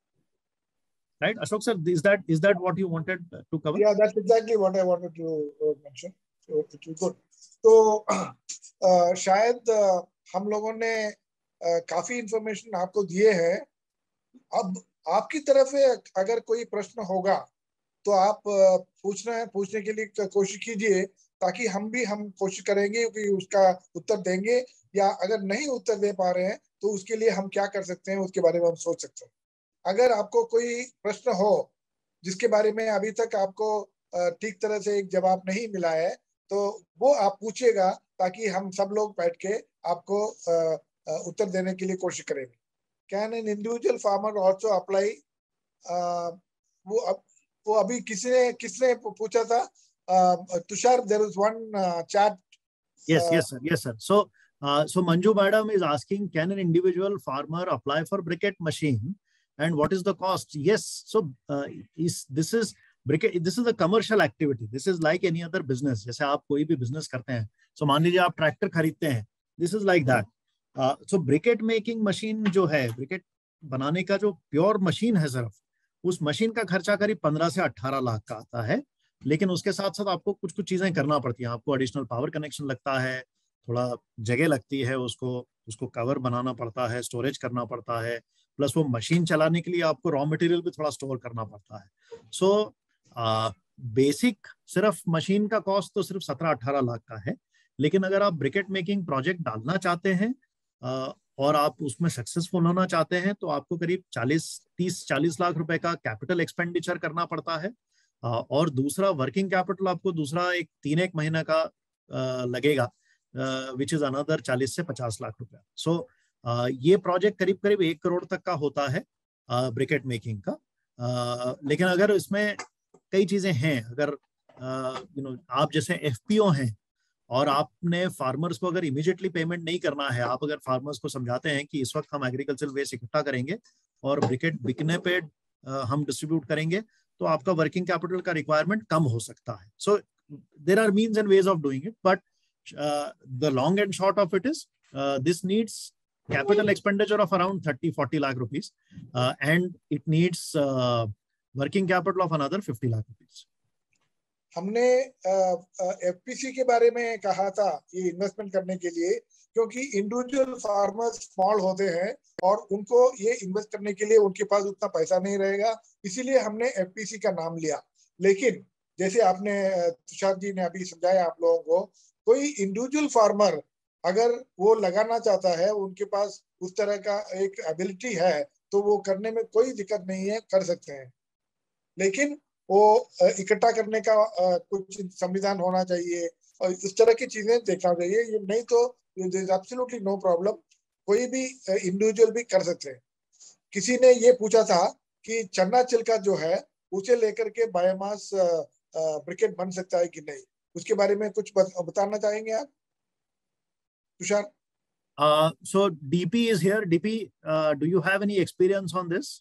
Right Ashok sir, is that is that what you wanted to cover? या that's exactly what I wanted to mention. So it is good. तो uh, शायद uh, हम लोगों ने uh, काफी इंफॉर्मेशन आपको दिए हैं। अब आपकी तरफ से अगर कोई प्रश्न होगा तो आप uh, पूछना है, पूछने के लिए कोशिश कीजिए, ताकि हम भी हम कोशिश करेंगे कि उसका उत्तर देंगे, या अगर नहीं उत्तर दे पा रहे हैं तो उसके लिए हम क्या कर सकते हैं उसके बारे में हम सोच सकते हैं। अगर आपको कोई प्रश्न हो जिसके बारे में अभी तक आपको ठीक तरह से एक जवाब नहीं मिला है तो वो आप पूछिएगा, ताकि हम सब लोग बैठ के आपको उत्तर देने के लिए कोशिश करेंगे। Can an individual farmer also apply? वो अब वो अभी किसने किसने पूछा था? Uh, Tushar, there is one uh, chat. Yes, uh, yes, sir. Yes, sir. So, uh, so Manju madam is asking, can an individual farmer apply for briquette machine, and what is the cost? Yes. So, uh, is this is briquette? This is a commercial activity. This is like any other business. जैसे आप कोई भी business करते हैं, so मान लीजिए आप tractor खरीदते हैं, this is like that. Uh, so briquette making machine जो है, briquette बनाने का जो प्योर मशीन है सिर्फ, उस मशीन का खर्चा करीब पंद्रह से अठारह लाख का आता है। लेकिन उसके साथ साथ आपको कुछ कुछ चीजें करना पड़ती हैं। आपको एडिशनल पावर कनेक्शन लगता है, थोड़ा जगह लगती है, उसको उसको कवर बनाना पड़ता है, स्टोरेज करना पड़ता है, प्लस वो मशीन चलाने के लिए आपको रॉ मटेरियल भी थोड़ा स्टोर करना पड़ता है। सो बेसिक सिर्फ मशीन का कॉस्ट तो सिर्फ सत्रह अठारह लाख का है। लेकिन अगर आप ब्रिकेट मेकिंग प्रोजेक्ट डालना चाहते हैं uh, और आप उसमें सक्सेसफुल होना चाहते हैं तो आपको करीब चालीस तीस चालीस लाख रुपए का कैपिटल एक्सपेंडिचर करना पड़ता है। Uh, और दूसरा वर्किंग कैपिटल आपको दूसरा एक तीन एक महीना का uh, लगेगा, विच इज अनदर चालीस से पचास लाख रुपया। सो so, uh, ये प्रोजेक्ट करीब करीब एक करोड़ तक का होता है ब्रिकेट uh, मेकिंग का। uh, लेकिन अगर इसमें कई चीजें हैं, अगर यू नो आप जैसे एफपीओ हैं और आपने फार्मर्स को अगर इमीडिएटली पेमेंट नहीं करना है, आप अगर फार्मर्स को समझाते हैं कि इस वक्त हम एग्रीकल्चर वेस्ट इकट्ठा करेंगे और ब्रिकेट बिकने पे uh, हम डिस्ट्रीब्यूट करेंगे, तो आपका वर्किंग कैपिटल का रिक्वायरमेंट कम हो सकता है। So there are means and ways of doing it, but the long and short of it is this needs capital expenditure of around thirty forty lakh rupees and it needs working capital of another fifty lakh rupees. हमने FPC के बारे में कहा था ये investment करने के लिए, क्योंकि इंडिविजुअल फार्मर्स स्मॉल होते हैं और उनको ये इन्वेस्ट करने के लिए उनके पास उतना पैसा नहीं रहेगा, इसीलिए हमने एफपीसी का नाम लिया। लेकिन जैसे आपने तुषार जी ने अभी समझाया आप लोगों को, कोई इंडिविजुअल फार्मर अगर वो लगाना चाहता है, उनके पास उस तरह का एक एबिलिटी है, तो वो करने में कोई दिक्कत नहीं है, कर सकते हैं। लेकिन वो इकट्ठा करने का कुछ संविधान होना चाहिए और इस तरह की चीजें देखना चाहिए। ये नहीं तो एब्सोल्युटली नो प्रॉब्लम, कोई भी इंडिविजुअल भी कर सकते हैं। किसी ने ये पूछा था कि चन्ना चिल्का जो है उसे लेकर के बायोमास ब्रिकेट बन सकता है कि नहीं, उसके बारे में कुछ बताना चाहेंगे आप Tushar? Uh, so D P is here. D P, uh, do you have any experience on this?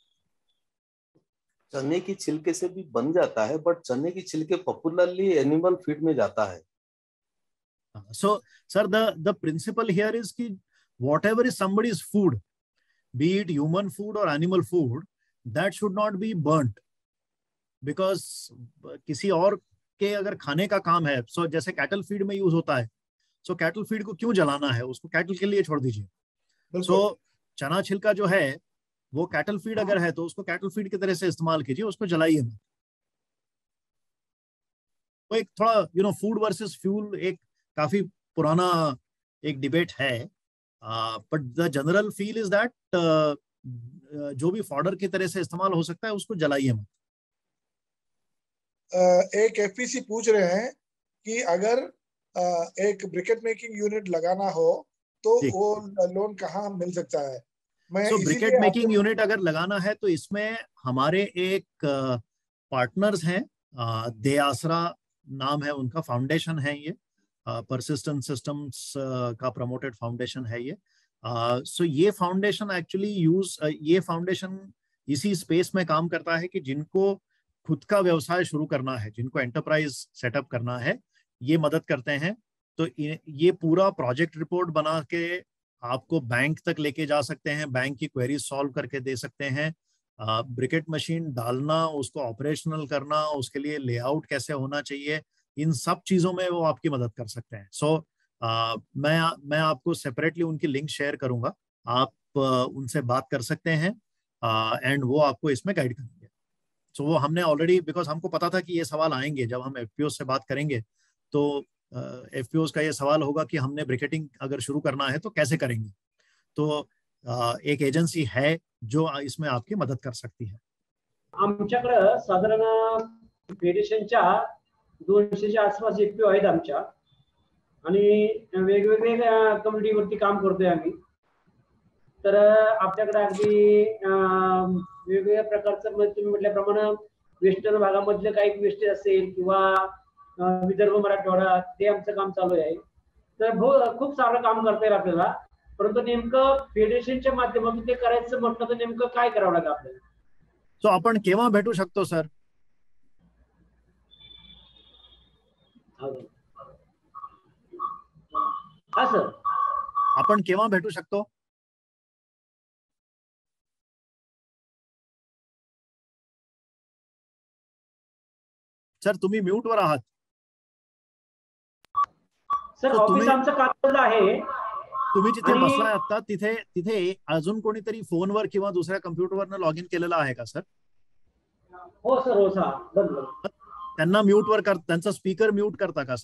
चने की छिलके से भी बन जाता है, बट चने की छिलके पॉपुलरली एनिमल फीड में जाता है। So, sir, the the principle here is कि whatever is somebody's food, be it human food or animal food, that should not be burnt, because किसी और के अगर खाने का काम है, so जैसे कैटल फीड में यूज होता है, so कैटल फीड को क्यों जलाना है, उसको कैटल के लिए छोड़ दीजिए। so चना छिलका जो है वो कैटल फीड अगर है तो उसको कैटल फीड की तरह से इस्तेमाल कीजिए, उसको जलाइए मत। वो एक थोड़ा you know food versus fuel एक काफी पुराना एक डिबेट है, but the general feel is that जो भी फॉडर की तरह से इस्तेमाल हो सकता है उसको जलाइए मत। uh, एक एफपीसी पूछ रहे हैं कि अगर uh, एक ब्रिकेट मेकिंग यूनिट लगाना हो तो वो लोन कहाँ मिल सकता है? मैं so, ब्रिकेट मेकिंग यूनिट अगर लगाना है तो इसमें हमारे एक पार्टनर्स uh, हैं, दे आसरा नाम है उनका, फाउंडेशन है ये, परसिस्टेंट सिस्टम्स का प्रमोटेड फाउंडेशन है ये। सो uh, so ये फाउंडेशन एक्चुअली यूज ये फाउंडेशन इसी स्पेस में काम करता है कि जिनको खुद का व्यवसाय शुरू करना है, जिनको एंटरप्राइज सेटअप करना है, ये मदद करते हैं। तो ये पूरा प्रोजेक्ट रिपोर्ट बना के आपको बैंक तक लेके जा सकते हैं, बैंक की क्वेरीज सॉल्व करके दे सकते हैं। ब्रिकेट मशीन डालना, उसको ऑपरेशनल करना, उसके लिए लेआउट कैसे होना चाहिए, इन सब चीजों में वो आपकी मदद कर सकते हैं। सो so, uh, मैं मैं आपको सेपरेटली उनकी लिंक शेयर करूंगा, आप uh, उनसे बात कर सकते हैं एंड uh, वो आपको इसमें गाइड करेंगे। सो so, वो हमने ऑलरेडी, बिकॉज हमको पता था कि ये सवाल आएंगे जब हम एफपीओ से बात करेंगे, तो एफपीओ uh, का ये सवाल होगा कि हमने ब्रिकेटिंग अगर शुरू करना है तो कैसे करेंगे। तो uh, एक एजेंसी है जो इसमें आपकी मदद कर सकती है। आमच्याकडे साधारण फेडरेशनच्या दोनशेच्या आसपास एफपीओ आहेत आमच्या, आणि वेगवेगळ्या कम्युनिटीवरती काम करतोय आम्ही। तर आपल्याकडे अगदी वेगवेगळ्या प्रकारचं, तुम्ही म्हटल्याप्रमाणे वेस्टर्न भागामधले काही वेस्टेज असेल किंवा विदर्भ मराठवाडा, ते आमचं काम चालू आहे। तर खूप सारं काम करता येईल आपल्याला, परंतु नेमकं फेडरेशनच्या माध्यमातून ते करायचं म्हटलं तर नेमकं काय करावं लागेल आपल्याला? सो so, आपण केव्हा भेटू शकतो सर? हा सर, आपण केव्हा भेटू शकतो? सर तुम्ही म्यूट वर आहात सर। ऑफिस आमचं कागद आहे, तुम्ही जिथे बसलाय आता तिथे तिथे अजून कोणीतरी फोनवर किंवा दुसऱ्या कम्प्युटरवरनं लॉग इन केलेलं आहे का सर? हो सर, हो सर, बरोबर। त्यांना म्यूट वर कर, त्यांचा स्पीकर म्यूट करता का सर?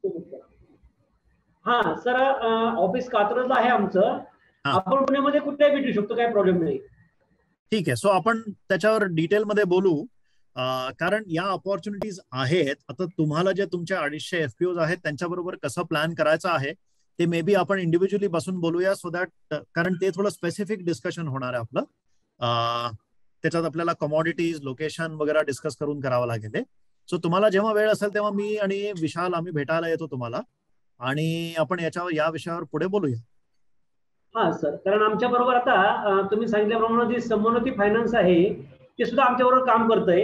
हा सर, ऑफिस कात्रजला आहे आमचं, आपण पुण्यामध्ये कुठेही भेटू शकतो, काही प्रॉब्लेम नाही। ठीक आहे, सो आपण त्याच्यावर डिटेल मध्ये बोलू, कारण या ऑपॉर्च्युनिटीज आहेत। आता तुम्हाला जे तुमचे अडीचशे एफपीओज आहेत त्यांच्याबरोबर कसं प्लॅन करायचं आहे ते मे बी आपण इंडिव्हिज्युअली बसून बोलूया, सो दॅट, कारण ते थोडं स्पेसिफिक डिस्कशन होणार आहे आपलं। त्याच्यात आपल्याला कमॉडिटीज, लोकेशन वगैरे डिस्कस करून करावं लागेल। सो तुम्हाला जेव्हा वेळ असेल तेव्हा मी आणि विशाल आम्ही भेटायला येतो तुम्हाला, आणि आपण याच्यावर या विषयावर पुढे बोलूया। हा सर, कारण आमच्या बरोबर आता तुम्ही सांगितल्याप्रमाणे जी समोन्नती फायनान्स आहे ते सुद्धा आमच्या बरोबर काम करतंय।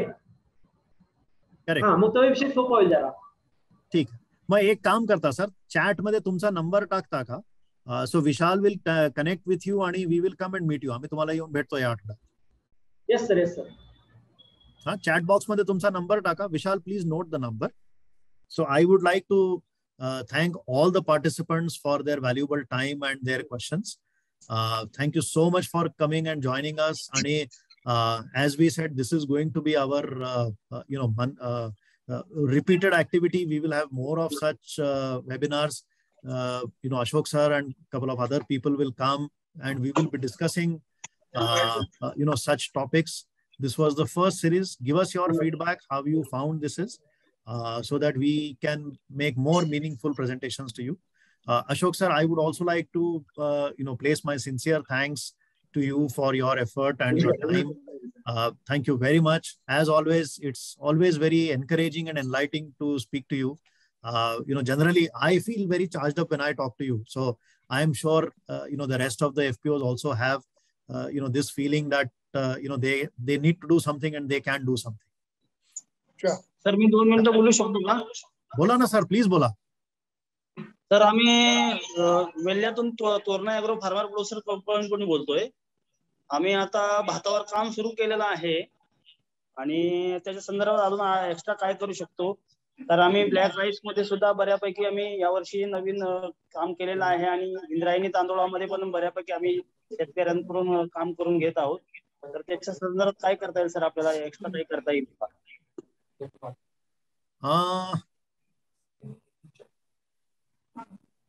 हा, मग तो विषय सोपा होईल जरा। ठीक आहे, मग एक काम करता सर, चॅट मध्ये तुमचा नंबर टाकता का? So Vishal will connect with you आणि we will come and meet you. आम्ही तुम्हाला येऊन भेटतो या आठवड्यात। Yes sir, yes sir. हाँ, चैट बॉक्स मध्ये तुमचा नंबर टाका। Vishal, please note the number. So I would like to uh, thank all the participants for their valuable time and their questions. Uh, thank you so much for coming and joining us. And uh, as we said, this is going to be our uh, uh, you know mon uh, uh, repeated activity. We will have more of such uh, webinars. Uh, you know, Ashok sir and a couple of other people will come, and we will be discussing uh, uh, you know such topics. This was the first series. Give us your feedback, how you found this is, uh, so that we can make more meaningful presentations to you. Uh, Ashok sir, I would also like to uh, you know place my sincere thanks to you for your effort and your time. Uh, thank you very much. As always, it's always very encouraging and enlightening to speak to you. Uh, you know, generally, I feel very charged up when I talk to you. So I am sure, uh, you know, the rest of the F P Os also have, uh, you know, this feeling that, uh, you know, they, they need to do something and they can do something. Sure. Sir मी दोन मिनिटं बोलू शकतो का? बोला ना sir, please बोला. Sir आम्ही वेल्ल्यातून तोरणा एग्रो फार्मर प्रोड्युसर कंपनीकडून बोलतोय. आम्ही आता भातावर काम सुरू केलेलं आहे आणि त्याच्या संदर्भात अजून एक्स्ट्रा काय करू शकतो तर आम्ही ब्लॅक राईस मध्ये सुद्धा बऱ्यापैकी आम्ही यावर्षी नवीन काम केलेलं आहे आणि इंद्रायणी तांदूळामध्ये पण बऱ्यापैकी आम्ही शेतकऱ्यांकडून काम करून घेत आहोत. तर त्याच्या संदर्भात काय करता येईल सर, आपल्याला एक्स्ट्रा काय करता येईल का?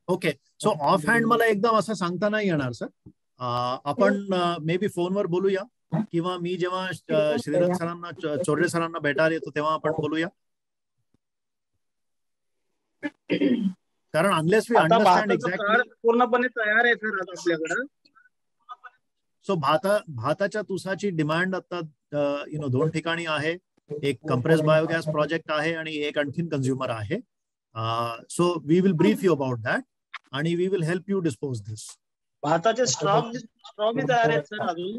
ओके, सो ऑफ हँड मला एकदम असं सांगता नाही येणार सर. आपण मे बी फोनवर बोलूया किंवा मी जेव्हा श्रीरंग सरांना चोरडे सरांना भेटायला येतो तेव्हा आपण बोलूया. कारण अनलेस वी अंडरस्टँड एक्झॅक्टली पूर्णपणे तयार आहे सर आपल्याकडे. सो भाता भाताच्या तुसाची डिमांड आता यु नो दोन ठिकाणी आहे. एक कंप्रेस बायोगॅस प्रोजेक्ट आहे आणि एक आणखीन कन्झ्युमर आहे. So we will brief you about that आणि we will help you dispose this. भाताचे स्ट्रॉ स्ट्रॉ बी तयार आहेत सर अजून.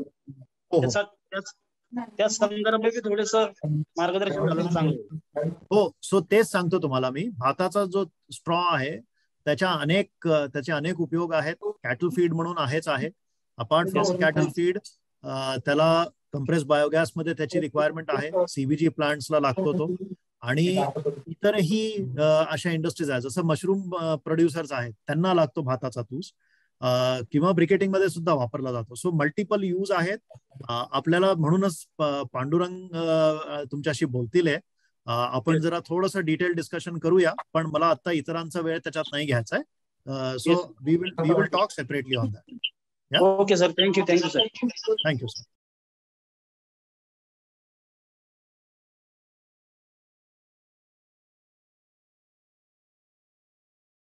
त्या संदर्भात थोडेस मार्गदर्शन झालं चांगलं. हो, सो तेच सांगतो तुम्हाला मी. भाताचा जो स्ट्रॉ आहे त्याच्या अनेक त्याचे अनेक उपयोग आहेत. कॅटल फीड म्हणून आहेच आहे. अपार्ट फ्रॉम कॅटल फीड त्याला कंप्रेस बायोगॅस मध्ये त्याची रिक्वायरमेंट आहे. सीबीजी प्लांट्सला लागतो तो. आणि इतरही अशा इंडस्ट्रीज आहेत जसं मशरूम प्रोड्युसर्स आहेत त्यांना लागतो भाताचा तूस. किंवा ब्रिकेटिंग मध्ये सुद्धा वापरला जातो. सो मल्टिपल यूज आहेत आपल्याला. म्हणूनच पांडुरंग तुमच्याशी बोलतील. आपण जरा थोडंसं डिटेल डिस्कशन करूया, पण मला आता इतरांचा वेळ त्याच्यात नाही घ्यायचा आहे. So we will we will talk separately on that. Okay sir, thank you thank you sir. Thank you sir.